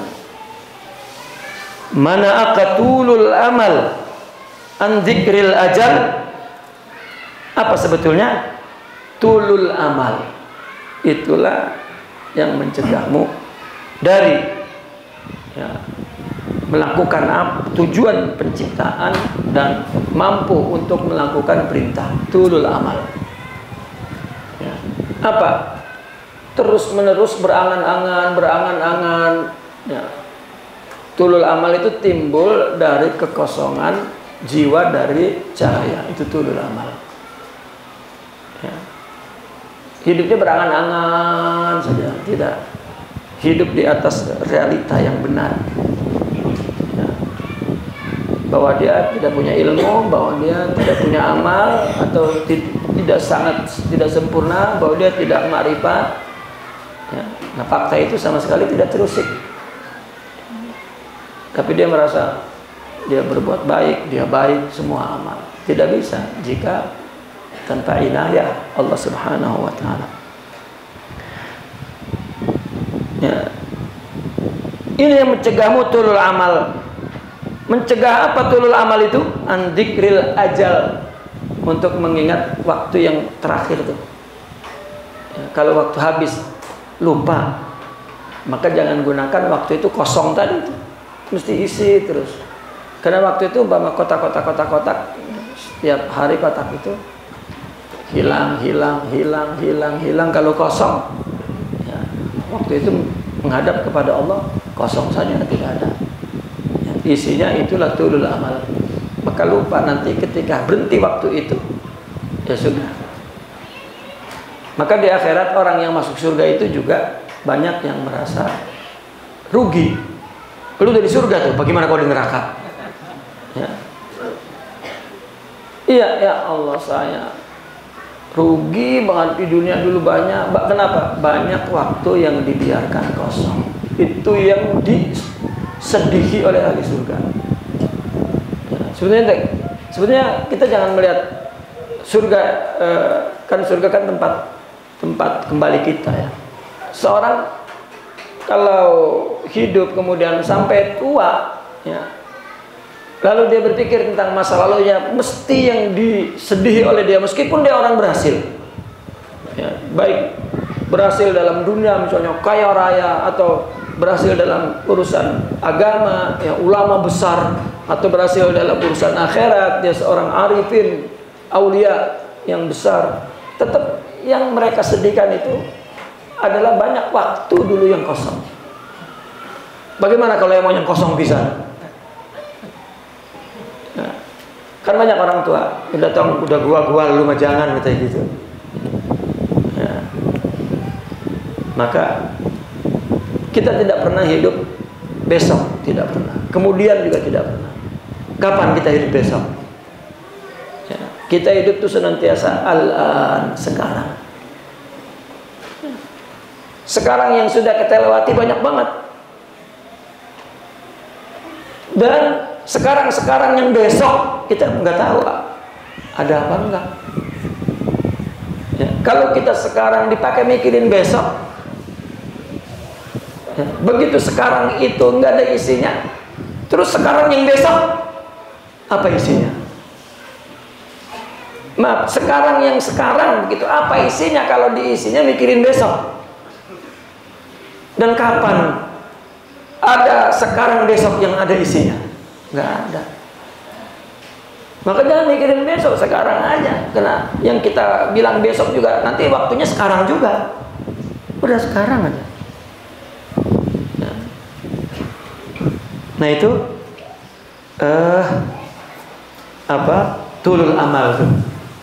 Mana aqatulul amal an dzikril ajal. Apa sebetulnya? Tulul amal. Itulah yang mencegahmu dari ya, melakukan tujuan penciptaan dan mampu untuk melakukan perintah. Tulul amal ya. Apa? Terus menerus berangan-angan, berangan-angan ya. Tulul amal itu timbul dari kekosongan jiwa dari cahaya. Itu tulul amal ya. Hidupnya berangan-angan saja, tidak hidup di atas realita yang benar ya. Bahwa dia tidak punya ilmu, bahwa dia tidak punya amal, atau tidak sangat tidak sempurna, bahwa dia tidak ma'rifat ya. Nah fakta itu sama sekali tidak terusik. Tapi dia merasa dia berbuat baik, dia baik semua amal. Tidak bisa jika tanpa inayah Allah Subhanahu wa taala. Ya. Ini yang mencegahmu tulul amal. Mencegah apa tulul amal itu? An dzikril ajal. Untuk mengingat waktu yang terakhir tuh. Ya, kalau waktu habis lupa, maka jangan gunakan waktu itu kosong tadi itu. Mesti isi terus. Karena waktu itu umpama kotak-kotak kotak-kotak, setiap hari kotak itu hilang, hilang, hilang, hilang, hilang. Kalau kosong ya, waktu itu menghadap kepada Allah kosong saja, tidak ada ya, isinya. Itulah tulul amal. Maka lupa nanti ketika berhenti waktu itu ya sudah. Maka di akhirat orang yang masuk surga itu juga banyak yang merasa rugi. Lu dari surga tuh, bagaimana kau di neraka? Ya. Iya ya Allah, saya rugi banget di dunia dulu banyak. Kenapa? Banyak waktu yang dibiarkan kosong. Itu yang disedihi oleh ahli surga. Ya, sebetulnya, sebetulnya kita jangan melihat surga eh, kan surga kan tempat tempat kembali kita ya. Seorang kalau hidup kemudian sampai tua ya, lalu dia berpikir tentang masa lalunya, mesti yang disedihi oleh dia meskipun dia orang berhasil ya, baik berhasil dalam dunia misalnya kaya raya, atau berhasil dalam urusan agama ya, ulama besar, atau berhasil dalam urusan akhirat, dia seorang arifin aulia yang besar. Tetap yang mereka sedihkan itu adalah banyak waktu dulu yang kosong. Bagaimana kalau yang mau yang kosong bisa? Nah, kan banyak orang tua udah tahu, udah gua-gua lu mah jangan katanya gitu. Ya. Maka kita tidak pernah hidup besok tidak pernah, kemudian juga tidak pernah. Kapan kita hidup besok? Ya, kita hidup itu senantiasa al-an, sekarang. Sekarang yang sudah kita lewati banyak banget. Dan sekarang-sekarang yang besok kita nggak tahu ada apa enggak. Ya, kalau kita sekarang dipakai mikirin besok, ya, begitu sekarang itu nggak ada isinya, terus sekarang yang besok apa isinya? Maaf, sekarang yang sekarang begitu apa isinya kalau diisinya mikirin besok? Dan kapan ada sekarang besok yang ada isinya? Nggak ada. Maka jangan mikirin besok, sekarang aja. Karena yang kita bilang besok juga nanti waktunya sekarang juga. Udah sekarang aja. Nah itu uh, apa? Tulul amal tuh.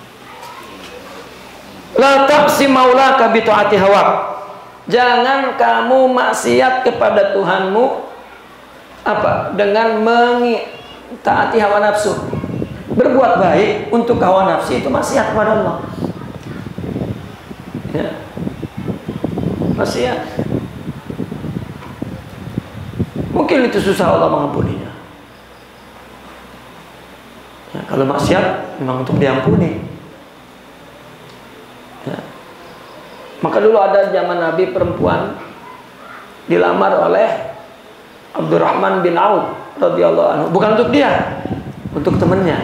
La taqsi maulaka bi ta'ati hawak. Jangan kamu maksiat kepada Tuhanmu apa? Dengan mentaati hawa nafsu. Berbuat baik untuk hawa nafsu itu maksiat kepada Allah. Ya. Maksiat. Mungkin itu susah Allah mengampuninya. Ya, kalau maksiat memang untuk diampuni. Ya. Maka dulu ada zaman Nabi perempuan dilamar oleh Abdurrahman bin Auf radhiyallahu anhu, bukan untuk dia, untuk temannya.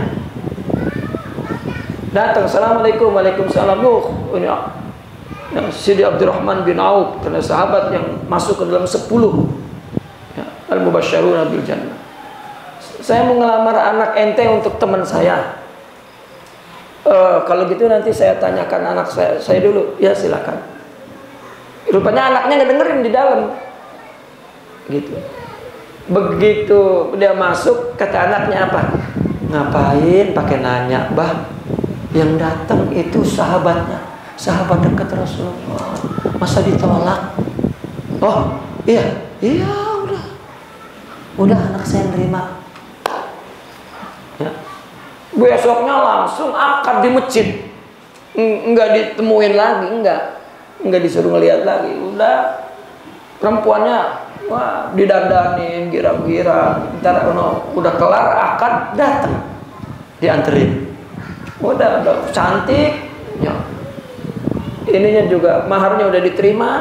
Datang, assalamualaikum, waalaikumsalam. Nuh, ini ya, Sidi Abdurrahman bin Auf, karena sahabat yang masuk ke dalam sepuluh ya, al-mubasysyaruna bil jannah. Saya mau ngelamar anak ente untuk teman saya. Uh, kalau gitu nanti saya tanyakan anak saya, saya dulu. Ya silakan. Rupanya anaknya nggak dengerin di dalam. Gitu. Begitu dia masuk, kata anaknya apa? Ngapain pakai nanya, bah? Yang datang itu sahabatnya, sahabat dekat Rasulullah. Masa ditolak? Oh iya, iya udah, udah anak saya nerima. Ya. Besoknya langsung akad di masjid, enggak ditemuin lagi, enggak, enggak disuruh ngeliat lagi. Udah perempuannya, wah didandanin, girang-girang. Ntar no, udah kelar akad, datang, dianterin. Udah, udah cantik, ya. Ininya juga maharnya udah diterima.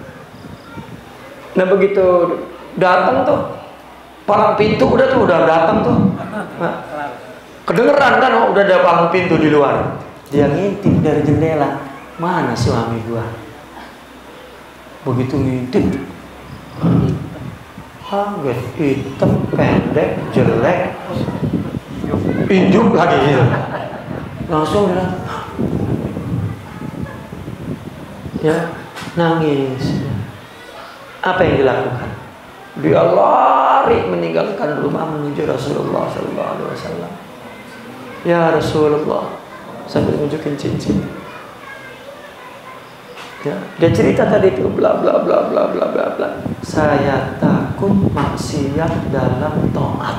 Nah begitu datang tuh, palang pintu udah tuh udah datang tuh. Nah, kedengeran kan, oh, udah ada palang pintu di luar. Dia ngintip dari jendela, mana suami gua? Begitu ngintip, kaget, hitam, pendek, jelek, injuk lagi gitu. Langsung dia, ya nangis. Apa yang dilakukan? Dia lari meninggalkan rumah menuju Rasulullah Sallallahu Alaihi Wasallam. Ya Rasulullah, sambil nunjukin cincin. Ya, dia cerita tadi itu bla bla bla bla bla bla bla. Saya takut maksiat dalam taat.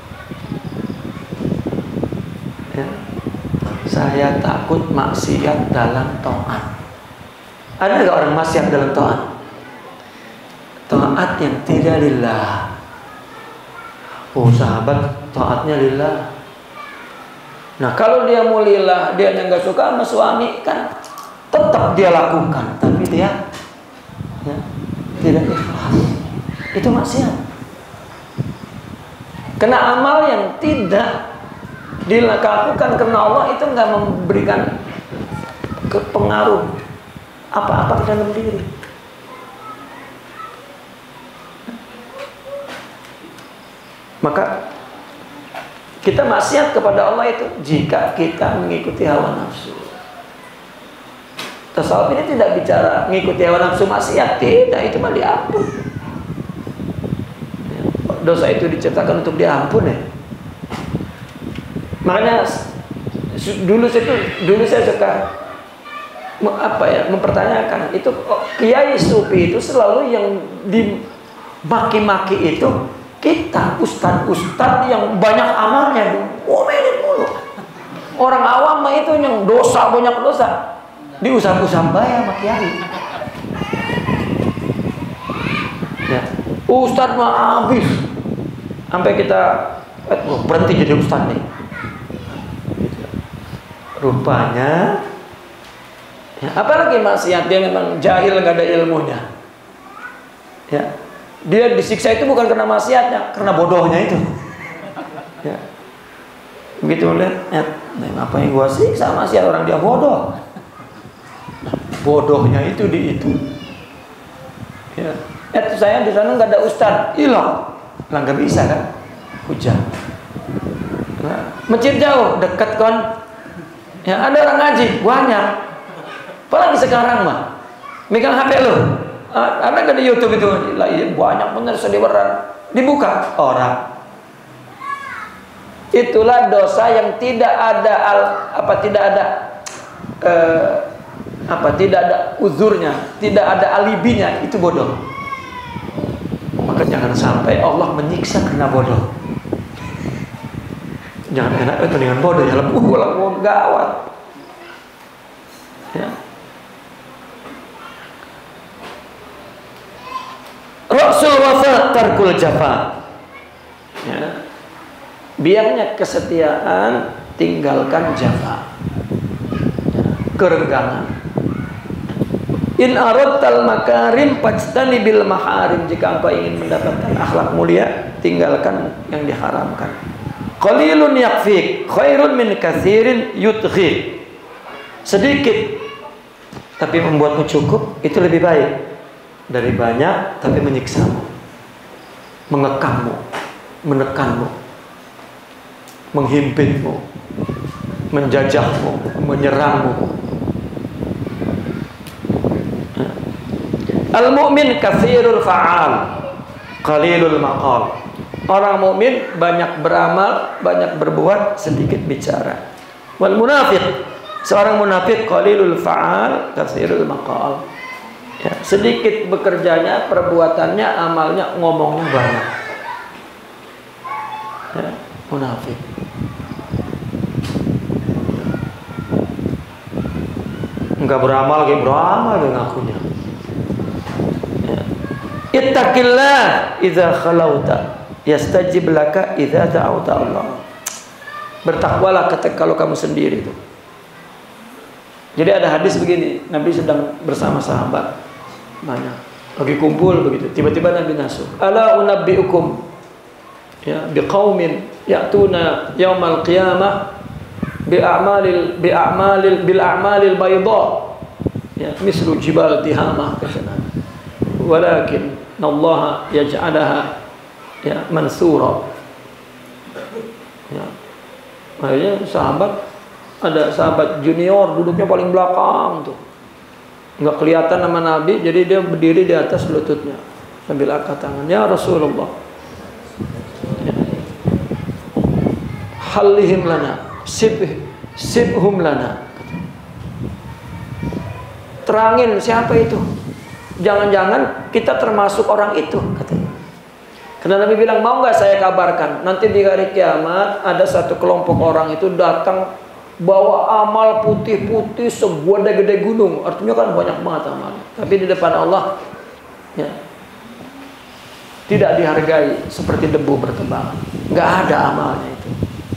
Ya. Saya takut maksiat dalam taat. Ada nggak orang maksiat dalam taat? Taat yang tidak lillah. Oh sahabat, taatnya lillah. Nah kalau dia mau lillah, dia yang nggak suka sama suami kan tetap dia lakukan, tapi dia ya, tidak ikhlas. Itu maksiat. Karena amal yang tidak dilakukan karena Allah itu nggak memberikan pengaruh apa-apa ke dalam diri. Maka kita maksiat kepada Allah itu jika kita mengikuti hawa nafsu. Tasawuf ini tidak bicara mengikuti hawa nafsu maksiat, tidak, itu mah diampun. Dosa itu diciptakan untuk diampun ya. Makanya dulu saya tuh, dulu saya suka apa ya mempertanyakan itu, kiai sufi itu selalu yang dimaki-maki itu Kita ustad-ustad yang banyak amalnya ngomelin mulu. Orang awam mah itu yang dosa, banyak dosa, diusap-usap bayar sama kiai. Ya. Ustad mah habis sampai kita eh, berhenti jadi ustad nih. Rupanya ya, apalagi maksiat, dia memang jahil, nggak ada ilmunya. Ya, dia disiksa itu bukan karena maksiatnya, karena bodohnya itu. Ya, begitu lihat, ya, nah, apa yang gua siksa maksiat, orang dia bodoh. Nah, bodohnya itu di itu. Ya, eh, saya di sana nggak ada ustad, hilang, lah nggak bisa kan, hujan. Nah, masjid jauh, dekat kan. Ya, ada orang ngaji banyak. Apalagi sekarang mah megang H P lo, ada nggak di YouTube itu? Lah, iya, banyak bener seliweran. Dibuka orang. Itulah dosa yang tidak ada al, apa tidak ada eh, apa tidak ada uzurnya, tidak ada alibinya, itu bodoh. Maka jangan sampai Allah menyiksa karena bodoh. Jangan enak itu dengan bodoh, ya lebih bodoh gawat. Ya. Rasul wafa tarkul jafa. Ya. Biarnya kesetiaan, tinggalkan jafa. Ya. Kerenggangan. In aradtal makarim fajtani bil maharim. Jika engkau ingin mendapatkan akhlak mulia, tinggalkan yang diharamkan. Qalilun yakfik khairun min katsirin yudghik. Sedikit tapi membuatmu cukup, itu lebih baik dari banyak tapi menyiksamu, mengekammu, menekanmu, menghimpitmu, menjajahmu, menyerangmu. Al-mu'min katsirul fa'al qalilul maqal. Orang mukmin banyak beramal, banyak berbuat, sedikit bicara. Wal munafiq, seorang munafik qalilul fa'al, katsirul maqal. Ya, sedikit bekerjanya, perbuatannya, amalnya, ngomongnya banyak. Ya, munafik. Enggak beramal, enggak beramal dia ngakunya. Ya. Ittaqillah idza khalauta yastajib laka idza da'auta Allah. Bertakwalah ketika kalau kamu sendiri itu. Jadi ada hadis begini, Nabi sedang bersama sahabat banyak, lagi kumpul begitu. Tiba-tiba Nabi nasuh, ala unabbiukum ya biqaumin ya'tuna yaumal qiyamah bi'amalil bi'amalil bil a'malil bayda ya mislu jibal tihamah kata Nabi. Walakin Allah yaj'alaha ya mansura. Ya. Akhirnya sahabat, ada sahabat junior duduknya paling belakang tuh, nggak kelihatan nama Nabi, jadi dia berdiri di atas lututnya sambil angkat tangan, ya Rasulullah, ya. Halihim lana, sib sibhum lana, terangin siapa itu, jangan-jangan kita termasuk orang itu, katanya. Karena Nabi bilang, mau nggak saya kabarkan, nanti di hari kiamat ada satu kelompok orang itu datang bawa amal putih-putih sebuah gede gunung, artinya kan banyak banget amalnya, tapi di depan Allah ya, tidak dihargai, seperti debu bertebangan, nggak ada amalnya itu.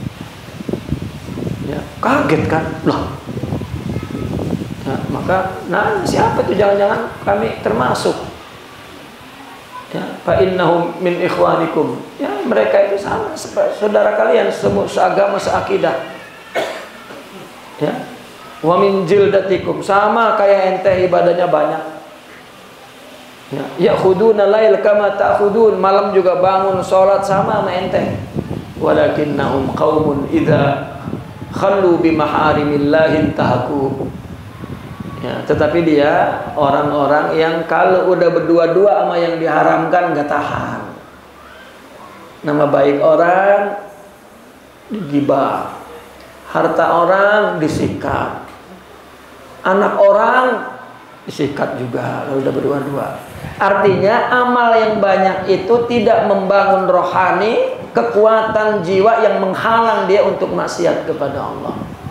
Ya, kaget kan, loh. Nah, maka, nah siapa itu, jangan-jangan kami termasuk. Ya, fa innahum min ikhwanikum. Ya, mereka itu sama saudara kalian, semua seagama, seakidah. Ya. Wa min jildatikum, sama kayak ente ibadahnya banyak. Ya, ya'khuduna lail kama ta'khudun, malam juga bangun salat sama sama ente. Walakinnahum qaumun idza khallu bi maharimillahi tahaku. Ya, tetapi dia orang-orang yang kalau udah berdua-dua sama yang diharamkan nggak tahan. Nama baik orang digibah, harta orang disikat, anak orang Disikat juga kalau udah berdua-dua. Artinya amal yang banyak itu tidak membangun rohani, kekuatan jiwa yang menghalang dia untuk maksiat kepada Allah.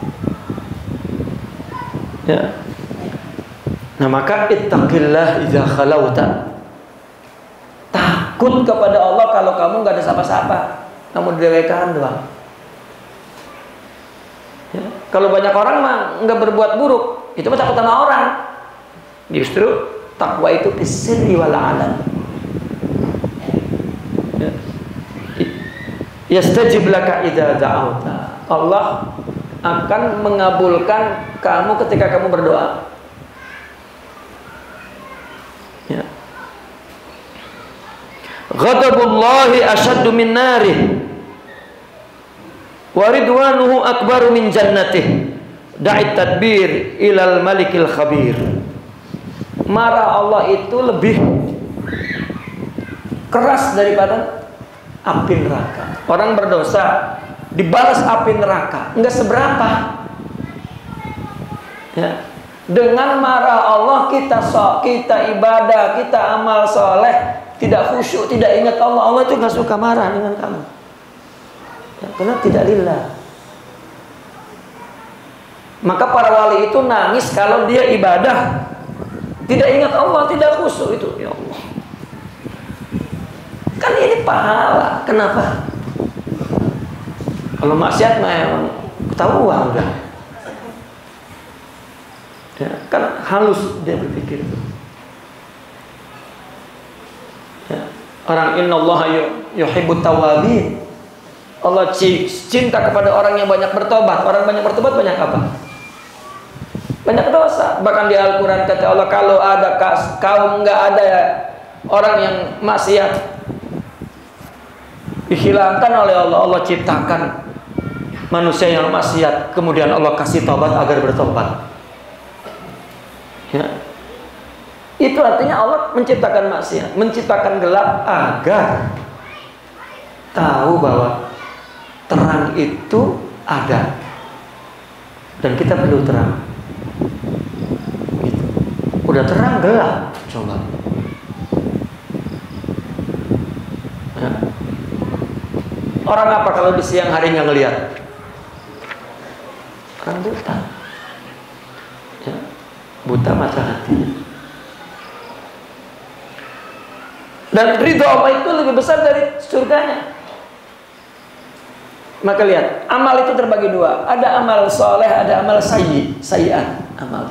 Ya. Nah maka ittaqillah idza khalauta. Takut kepada Allah kalau kamu nggak ada siapa-siapa, kamu dewekan doang. Ya. Kalau banyak orang mah nggak berbuat buruk, itu mah takut sama orang. Justru takwa itu bisirri wal alan. Ya. Yastajib laka idza da'auta. Allah akan mengabulkan kamu ketika kamu berdoa. Ya. Ghadabullahi asyaddu min narih wa ridwanuhu akbaru min jannatih. Da'it tadbir ilal malikil khabir. Marah Allah itu lebih keras daripada api neraka. Orang berdosa dibalas api neraka, enggak seberapa. Ya. Dengan marah Allah kita so, kita ibadah, kita amal soleh, tidak khusyuk, tidak ingat Allah. Allah itu nggak suka marah dengan kamu. Ya, karena tidak lillah. Maka para wali itu nangis kalau dia ibadah, tidak ingat Allah, tidak khusyuk itu. Ya Allah. Kan ini pahala. Kenapa? Kalau maksiat memang ketahuan udah. Ya, kan halus dia berpikir. Ya. Orang innallaha yuhibbut tawwabin. Allah cinta kepada orang yang banyak bertobat. Orang banyak bertobat banyak apa? Banyak dosa. Bahkan di Al-Quran kata Allah, kalau ada kaum nggak ada orang yang maksiat, dihilangkan oleh Allah. Allah ciptakan manusia yang maksiat, kemudian Allah kasih taubat agar bertobat. Ya. Itu artinya Allah menciptakan maksiat, menciptakan gelap agar tahu bahwa terang itu ada dan kita perlu terang. Gitu. Udah terang gelap, coba. Ya. Orang apa kalau di siang harinya ngelihat? Orang buta. Ya. Buta mata hatinya. Dan ridho Allah itu lebih besar dari surganya. Maka lihat, amal itu terbagi dua. Ada amal soleh, ada amal sayyi, sayyi'at. Amal.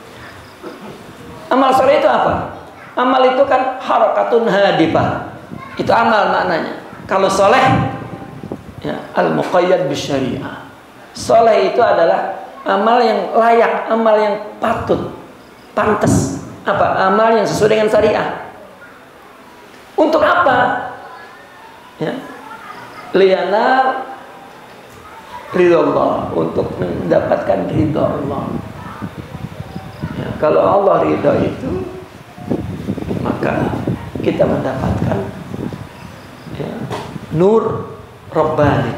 Amal soleh itu apa? Amal itu kan harakatun hadifah. Itu amal maknanya. Kalau soleh, ya, al-muqayyad bisyariah. Soleh itu adalah amal yang layak, amal yang patut, pantas. Apa? Amal yang sesuai dengan syariah. Untuk apa? Ya. Liyana ridha Allah, untuk mendapatkan ridha Allah. Ya, kalau Allah ridha itu, maka kita mendapatkan ya, nur Rabbani.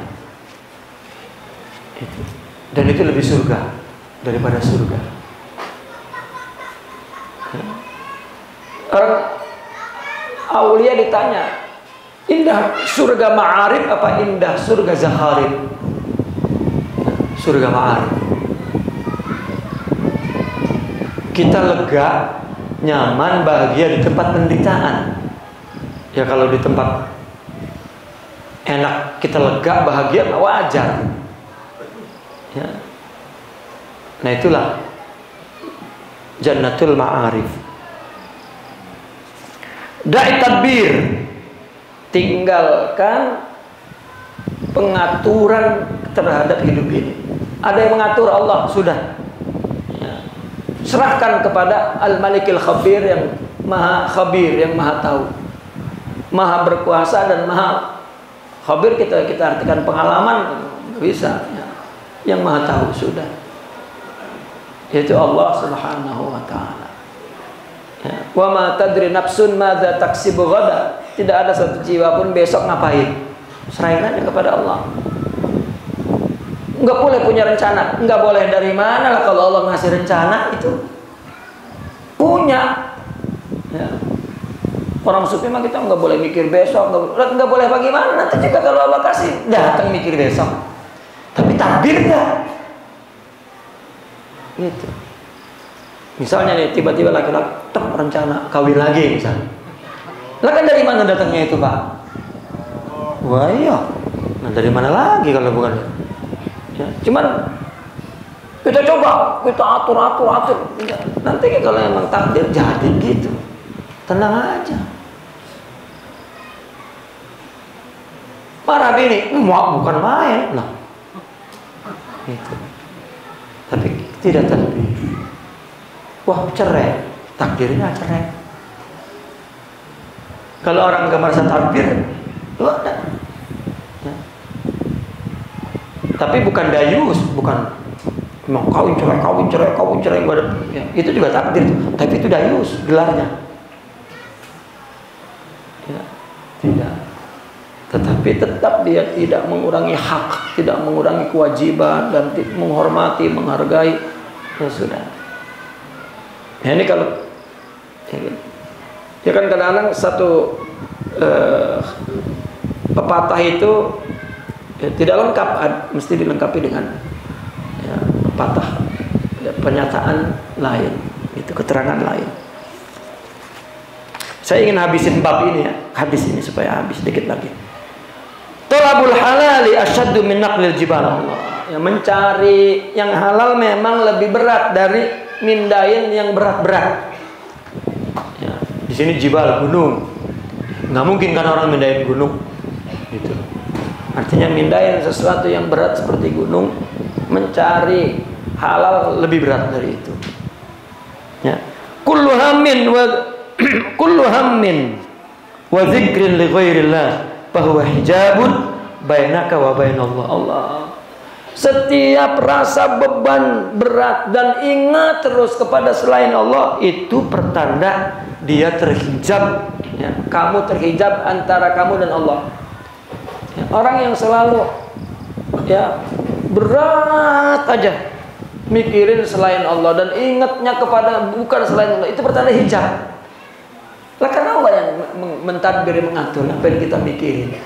Itu. Dan itu lebih surga daripada surga. Ya. Orang aulia ditanya, indah surga ma'arif apa indah surga zaharif? Surga ma'arif. Kita lega, nyaman, bahagia di tempat penderitaan. Ya kalau di tempat enak kita lega, bahagia, wajar. Ya. Nah itulah Jannatul Ma'arif. Da'i tadbir, tinggalkan pengaturan terhadap hidup ini. Ada yang mengatur Allah, sudah ya. Serahkan kepada Al-Malikil Khabir yang maha khabir, yang maha tahu, maha berkuasa dan maha khabir. Kita kita artikan pengalaman, bisa ya. Yang maha tahu sudah, yaitu Allah Subhanahu wa ta'ala. Ya. Wa ma tadri nafsun madza taksibu ghada. Tidak ada satu jiwa pun besok ngapain. Serahin aja kepada Allah. Enggak boleh punya rencana. Enggak boleh dari mana lah kalau Allah ngasih rencana itu. punya. Ya. Orang sufi mah kita nggak boleh mikir besok, nggak, nggak boleh bagaimana. Nanti juga kalau Allah kasih datang mikir besok. Tapi takdir nggak? Gitu. Misalnya nih tiba-tiba laki-laki tem rencana kawin lagi misalnya. Lah kan dari mana datangnya itu Pak? Wah iya. Nah dari mana lagi kalau bukan? Ya, cuman kita coba, kita atur, atur, atur. Nanti kalau emang takdir jadi gitu, tenang aja. Marah ini, mau bukan main, nah, gitu. Tapi tidak takdir. Wah cerai, takdirnya cerai. Kalau orang nggak merasa takdir, wah, ya. Tapi bukan dayus, bukan mau kawin cerai, kawin cerai, kawin cerai, ya, itu juga takdir. Tapi itu dayus gelarnya. Ya, tidak. Tetapi tetap dia tidak mengurangi hak, tidak mengurangi kewajiban dan menghormati, menghargai. Ya sudah. Ya ini kalau ya, ya kan kadang-kadang satu eh, pepatah itu ya, tidak lengkap, mesti dilengkapi dengan ya, pepatah ya, pernyataan lain, itu keterangan lain. Saya ingin habisin bab ini ya, habis ini supaya habis dikit lagi. Talabul halali asyaddu min naqlil jibal. Ya, mencari yang halal memang lebih berat dari mindain yang berat-berat. Ya, di sini jibal gunung. Nggak mungkin kan orang mindain gunung. Gitu. Artinya mindain sesuatu yang berat seperti gunung, mencari halal lebih berat dari itu. Ya. Kullu hammin wa kullu hammin wa dzikrin li ghairillah bahwa hijabun bainaka wa bainallah. Allah. Setiap rasa beban berat dan ingat terus kepada selain Allah itu pertanda dia terhijab. Ya, kamu terhijab antara kamu dan Allah. Ya, orang yang selalu ya berat aja mikirin selain Allah dan ingatnya kepada bukan selain Allah, itu pertanda hijab. Lah karena Allah yang mentadbir, mengatur apa yang kita mikirin.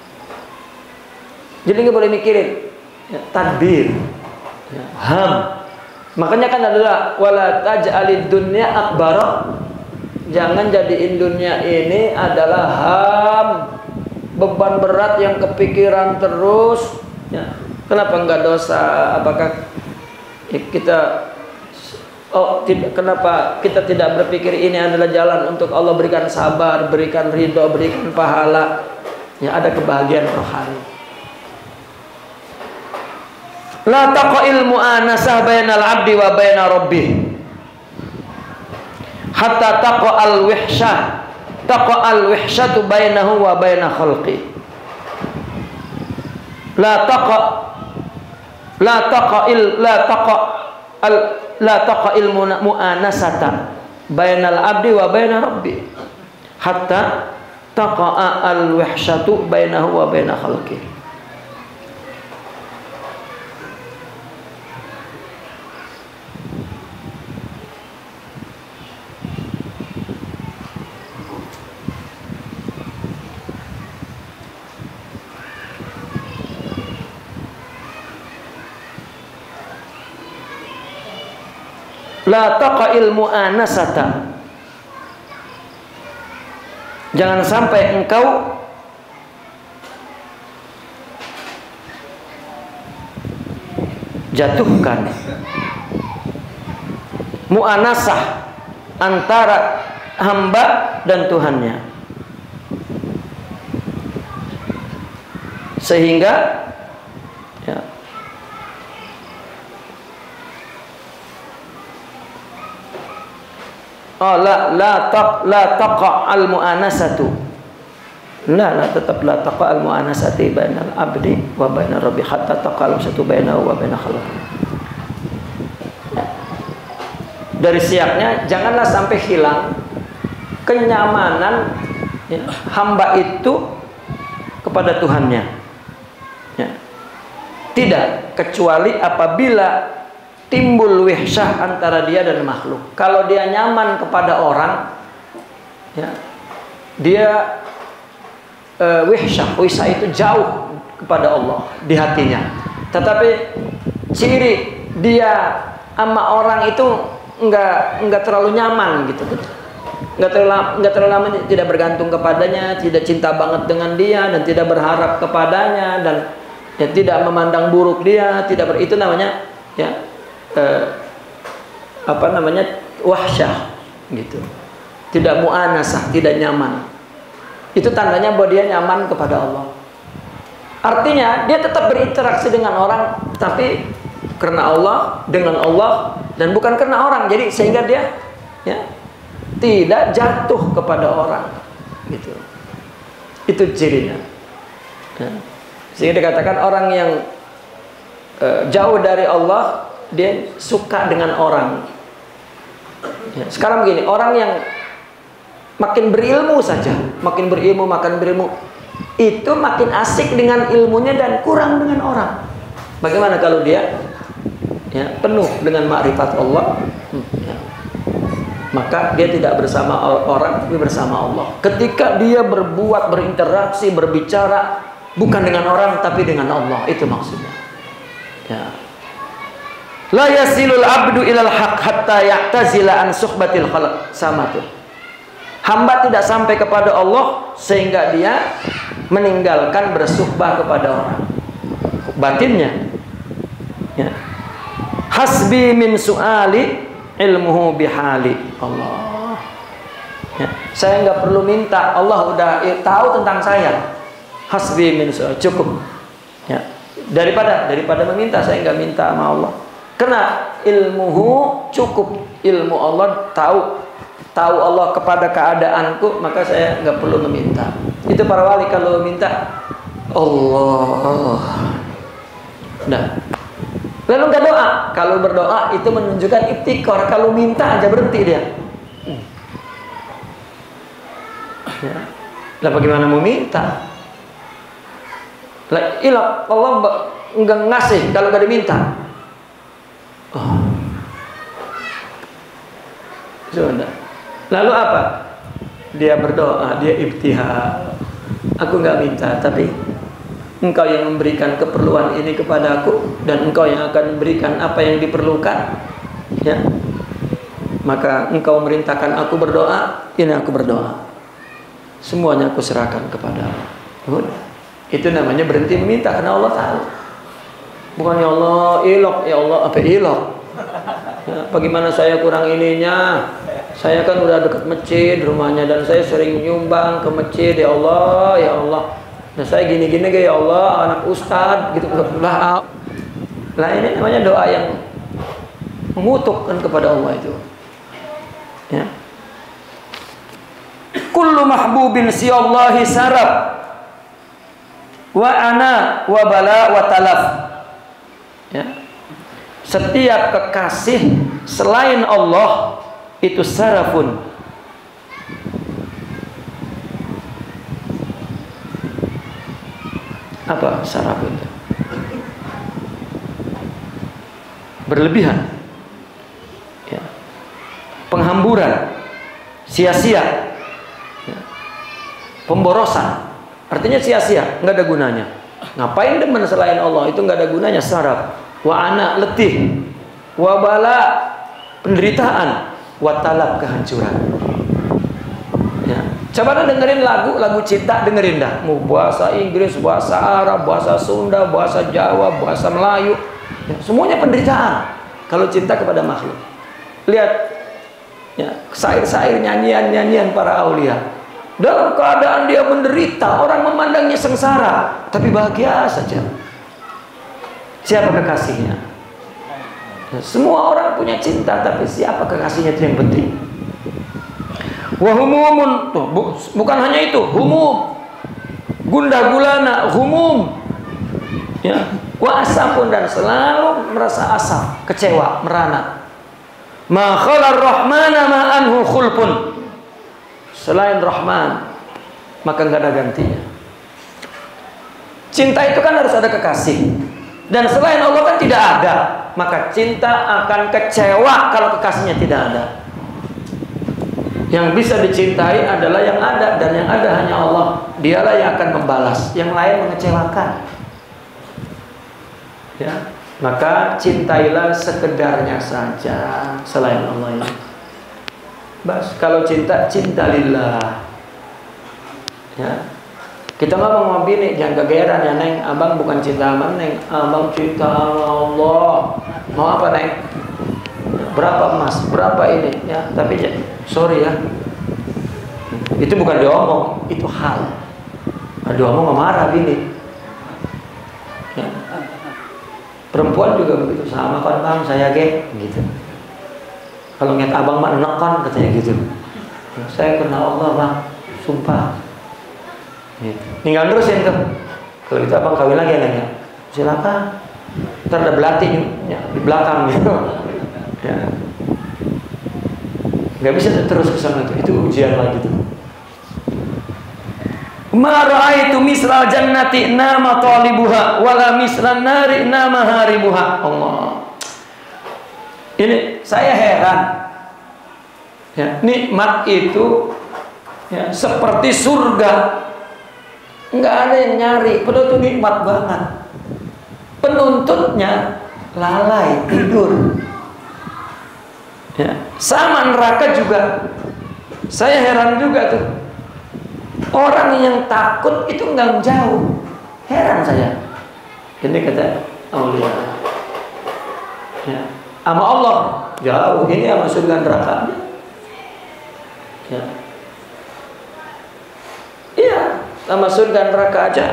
Jadi nggak boleh mikirin ya, tadbir ya, ham. Makanya kan adalah wala taj'alid dunya akbar. Jangan jadiin dunia ini adalah ham, beban berat yang kepikiran terus ya. Kenapa enggak dosa? Apakah ya, kita oh tidak, kenapa kita tidak berpikir ini adalah jalan untuk Allah berikan sabar, berikan ridho, berikan pahala, ya ada kebahagiaan rohani. La taqa'il mu'anasah bainal 'abdi wa baina rabbih hatta taqa'al wihsyah taqa'al wihsyatu bainahu wa baina khalqi. La taqa la taqa'il la taqa'al la taqa'il mu'anasata bainal 'abdi wa baina rabbih hatta taqa'al wihsyatu bainahu wa baina khalqi. La taqa'il mu'anasata. Jangan sampai engkau jatuhkan mu'anasah antara hamba dan Tuhannya, sehingga ya, oh la la taq la taqa al mu'anasatu la la tetap la taqa al mu'anasati bainal abdi wa bainar rabbi hatta taqal satu bainahu wa bainal khalq. Dari siapnya janganlah sampai hilang kenyamanan ya, hamba itu kepada Tuhannya ya. Tidak kecuali apabila timbul wihsyah antara dia dan makhluk. Kalau dia nyaman kepada orang, ya, dia uh, wihsyah, wihsyah itu jauh kepada Allah di hatinya. Tetapi ciri dia sama orang itu enggak enggak terlalu nyaman gitu, enggak terlalu enggak terlalu lama, tidak bergantung kepadanya, tidak cinta banget dengan dia dan tidak berharap kepadanya dan ya tidak memandang buruk dia, tidak ber, itu namanya ya eh, apa namanya wahsyah gitu. Tidak mu'anasah, tidak nyaman. Itu tandanya bahwa dia nyaman kepada Allah. Artinya dia tetap berinteraksi dengan orang, tapi karena Allah, dengan Allah, dan bukan karena orang. Jadi sehingga dia ya tidak jatuh kepada orang gitu. Itu cirinya ya. Sehingga dikatakan orang yang e, jauh dari Allah, dia suka dengan orang ya. Sekarang begini, orang yang makin berilmu saja, makin berilmu, makin berilmu, itu makin asik dengan ilmunya dan kurang dengan orang. Bagaimana kalau dia ya, penuh dengan makrifat Allah, ya, maka dia tidak bersama orang, tapi bersama Allah. Ketika dia berbuat, berinteraksi, berbicara, bukan dengan orang, tapi dengan Allah, itu maksudnya. Ya. La yasilul abdu ilal haq hatta ya'tazila an suhbatil khalq. Sama tuh. Hamba tidak sampai kepada Allah sehingga dia meninggalkan bersuhbah kepada orang. Batinnya. Ya. Hasbi min su'ali ilmuhu bihali. Allah ya. Saya nggak perlu minta, Allah udah tahu tentang saya. Hasbi min su'ali, cukup ya. Daripada daripada meminta, saya nggak minta sama Allah. Karena ilmuhu cukup, ilmu Allah tahu tahu Allah kepada keadaanku, maka saya nggak perlu meminta. Itu para wali kalau minta Allah. Nah, lalu nggak doa. Kalau berdoa itu menunjukkan ibtikar. Kalau minta aja berhenti dia. Ya. Lah bagaimana mau minta? Lah ilah Allah nggak ngasih kalau nggak diminta. Oh. Sudah. Lalu apa? Dia berdoa, dia ibtihal. Aku nggak minta, tapi Engkau yang memberikan keperluan ini kepada aku, dan Engkau yang akan memberikan apa yang diperlukan, ya. Maka Engkau merintahkan aku berdoa, ini aku berdoa. Semuanya aku serahkan kepada Allah. Itu namanya berhenti meminta karena Allah tahu. Bukan ya Allah ilok, ya Allah apa ilok? Ya, bagaimana saya kurang ininya? Saya kan udah dekat masjid rumahnya dan saya sering nyumbang ke masjid, ya Allah, ya Allah. Nah saya gini-gini kayak ya Allah, anak ustad gitu lah. Lah ini namanya doa yang mengutukkan kepada Allah itu. Ya. Kullu mahbubin siyallahi sarab wa ana wa bala wa talaf. Ya. Setiap kekasih selain Allah itu sarafun. Apa sarafun? Berlebihan. Ya. Penghamburan, sia-sia. Ya. Pemborosan. Artinya sia-sia, nggak ada gunanya. Ngapain demen selain Allah? Itu nggak ada gunanya. Saraf. Wa ana letih, wa bala penderitaan, wa talab kehancuran. Ya. Coba dengerin lagu, lagu cinta dengerin dah. Mau bahasa Inggris, bahasa Arab, bahasa Sunda, bahasa Jawa, bahasa Melayu, ya, semuanya penderitaan. Kalau cinta kepada makhluk, lihat, ya, syair-syair, nyanyian-nyanyian para aulia. Dalam keadaan dia menderita, orang memandangnya sengsara, tapi bahagia saja. Siapa kekasihnya? Ya, semua orang punya cinta, tapi siapa kekasihnya itu yang penting. Wahumumun, tuh, bu, bukan hanya itu, humum, gundah gulana, humum, ya, wa asapun, dan selalu merasa asam, kecewa, merana. Ma khalar rahmana ma anhu khulpun. Selain Rahman, maka nggak ada gantinya. Cinta itu kan harus ada kekasih. Dan selain Allah kan tidak ada. Maka cinta akan kecewa kalau kekasihnya tidak ada. Yang bisa dicintai adalah yang ada, dan yang ada hanya Allah. Dialah yang akan membalas. Yang lain mengecewakan. Ya, maka cintailah sekedarnya saja selain Allah ini. Bas, kalau cinta, cinta lillah. Ya. Kita ngomong sama bini, jangan kegeeran ya Neng. Abang bukan cinta sama Neng, abang cinta sama Allah. Mau apa Neng? Berapa emas? Berapa ini? Ya, tapi sorry ya, itu bukan diomong, itu hal. Nah, diomong marah bini. Ya. Perempuan juga begitu, sama kan bang, saya ge, gitu. Kalau ngeliat abang mah enak kan, katanya gitu. Saya kenal Allah bang, sumpah. Gitu. Tinggal terusin tuh. Kalau gitu abang kawin lagi ya, silakan. Ntar ada belati ya, di belakang gitu. Ya. Gak bisa terus ke sana tuh, itu ujian lagi tuh. Ma ra'aitu misral jannati nama talibuha wala misran nari nama haribuha. Allah. Ini saya heran. Ya, nikmat itu ya, seperti surga. Enggak ada yang nyari, padahal itu nikmat banget. Penuntutnya lalai, tidur. Ya, sama neraka juga. Saya heran juga tuh. Orang yang takut itu enggak jauh. Heran saya. Ini kata aulia. Ya, sama Allah jauh. Ini sama surga neraka. Ya. Iya, sama surga neraka aja.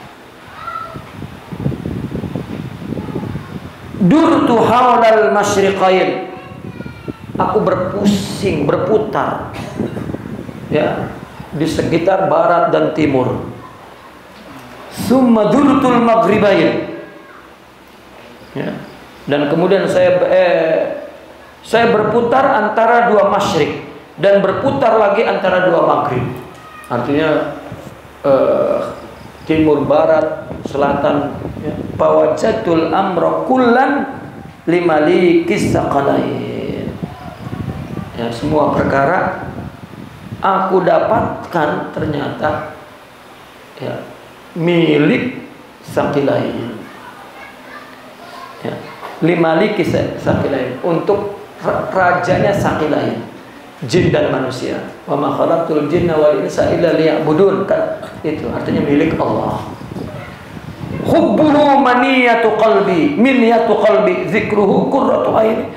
Durtu haulal masyriqain. Aku berpusing, berputar. Ya, di sekitar barat dan timur. Summa durtul maghribain. Ya. Dan kemudian saya eh, saya berputar antara dua masyrik dan berputar lagi antara dua maghrib. Artinya eh, timur, barat, selatan. Ya. Fawajatul amra kullan limalikis saqalain. Ya, semua perkara aku dapatkan ternyata ya, milik saqilain. Ya, limaliki saqilain, untuk rajanya saqilain, jin dan manusia. Wa ma khalaqtul jinna wal insa illa liya'budun, kan itu artinya milik Allah. Hubbuhu maniyatu qalbi, miniyatu qalbi, zikruhu qurratu aini.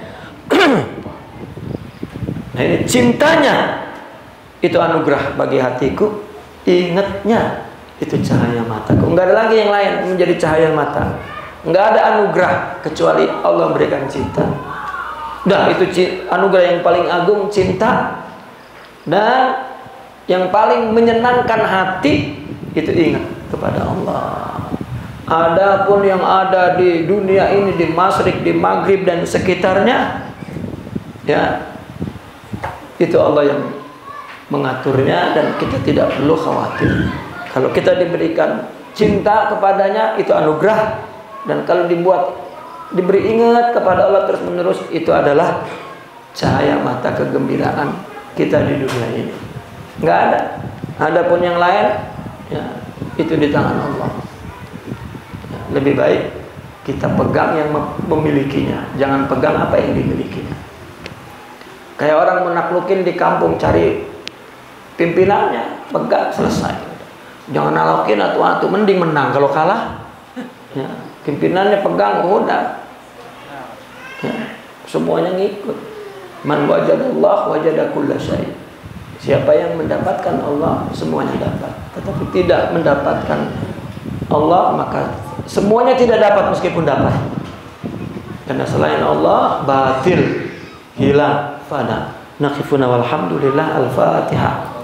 Nah, ini cintanya itu anugerah bagi hatiku, ingatnya itu cahaya mataku. Enggak ada lagi yang lain menjadi cahaya mata. Enggak ada anugerah kecuali Allah memberikan cinta. Dah, itu anugerah yang paling agung, cinta. Dan yang paling menyenangkan hati itu ingat kepada Allah. Adapun yang ada di dunia ini, di masyrik, di maghrib dan sekitarnya, ya, itu Allah yang mengaturnya, dan kita tidak perlu khawatir. Kalau kita diberikan cinta kepadanya, itu anugerah. Dan kalau dibuat diberi ingat kepada Allah terus menerus, itu adalah cahaya mata kegembiraan kita di dunia ini. Nggak ada. Adapun yang lain, ya, itu di tangan Allah. Ya, lebih baik kita pegang yang memilikinya, jangan pegang apa yang dimilikinya. Kayak orang menaklukin di kampung, cari pimpinannya, pegang, selesai. Jangan nalokin atu-atu, mending menang kalau kalah. Ya, pimpinannya pegang, udah. Ya, semuanya ngikut. Man wajadallah wajada kulla syai'. Siapa yang mendapatkan Allah, semuanya dapat. Tetapi tidak mendapatkan Allah, maka semuanya tidak dapat meskipun dapat. Karena selain Allah batil, hilang, fana. Naqifuna walhamdulillah. Al-Fatihah.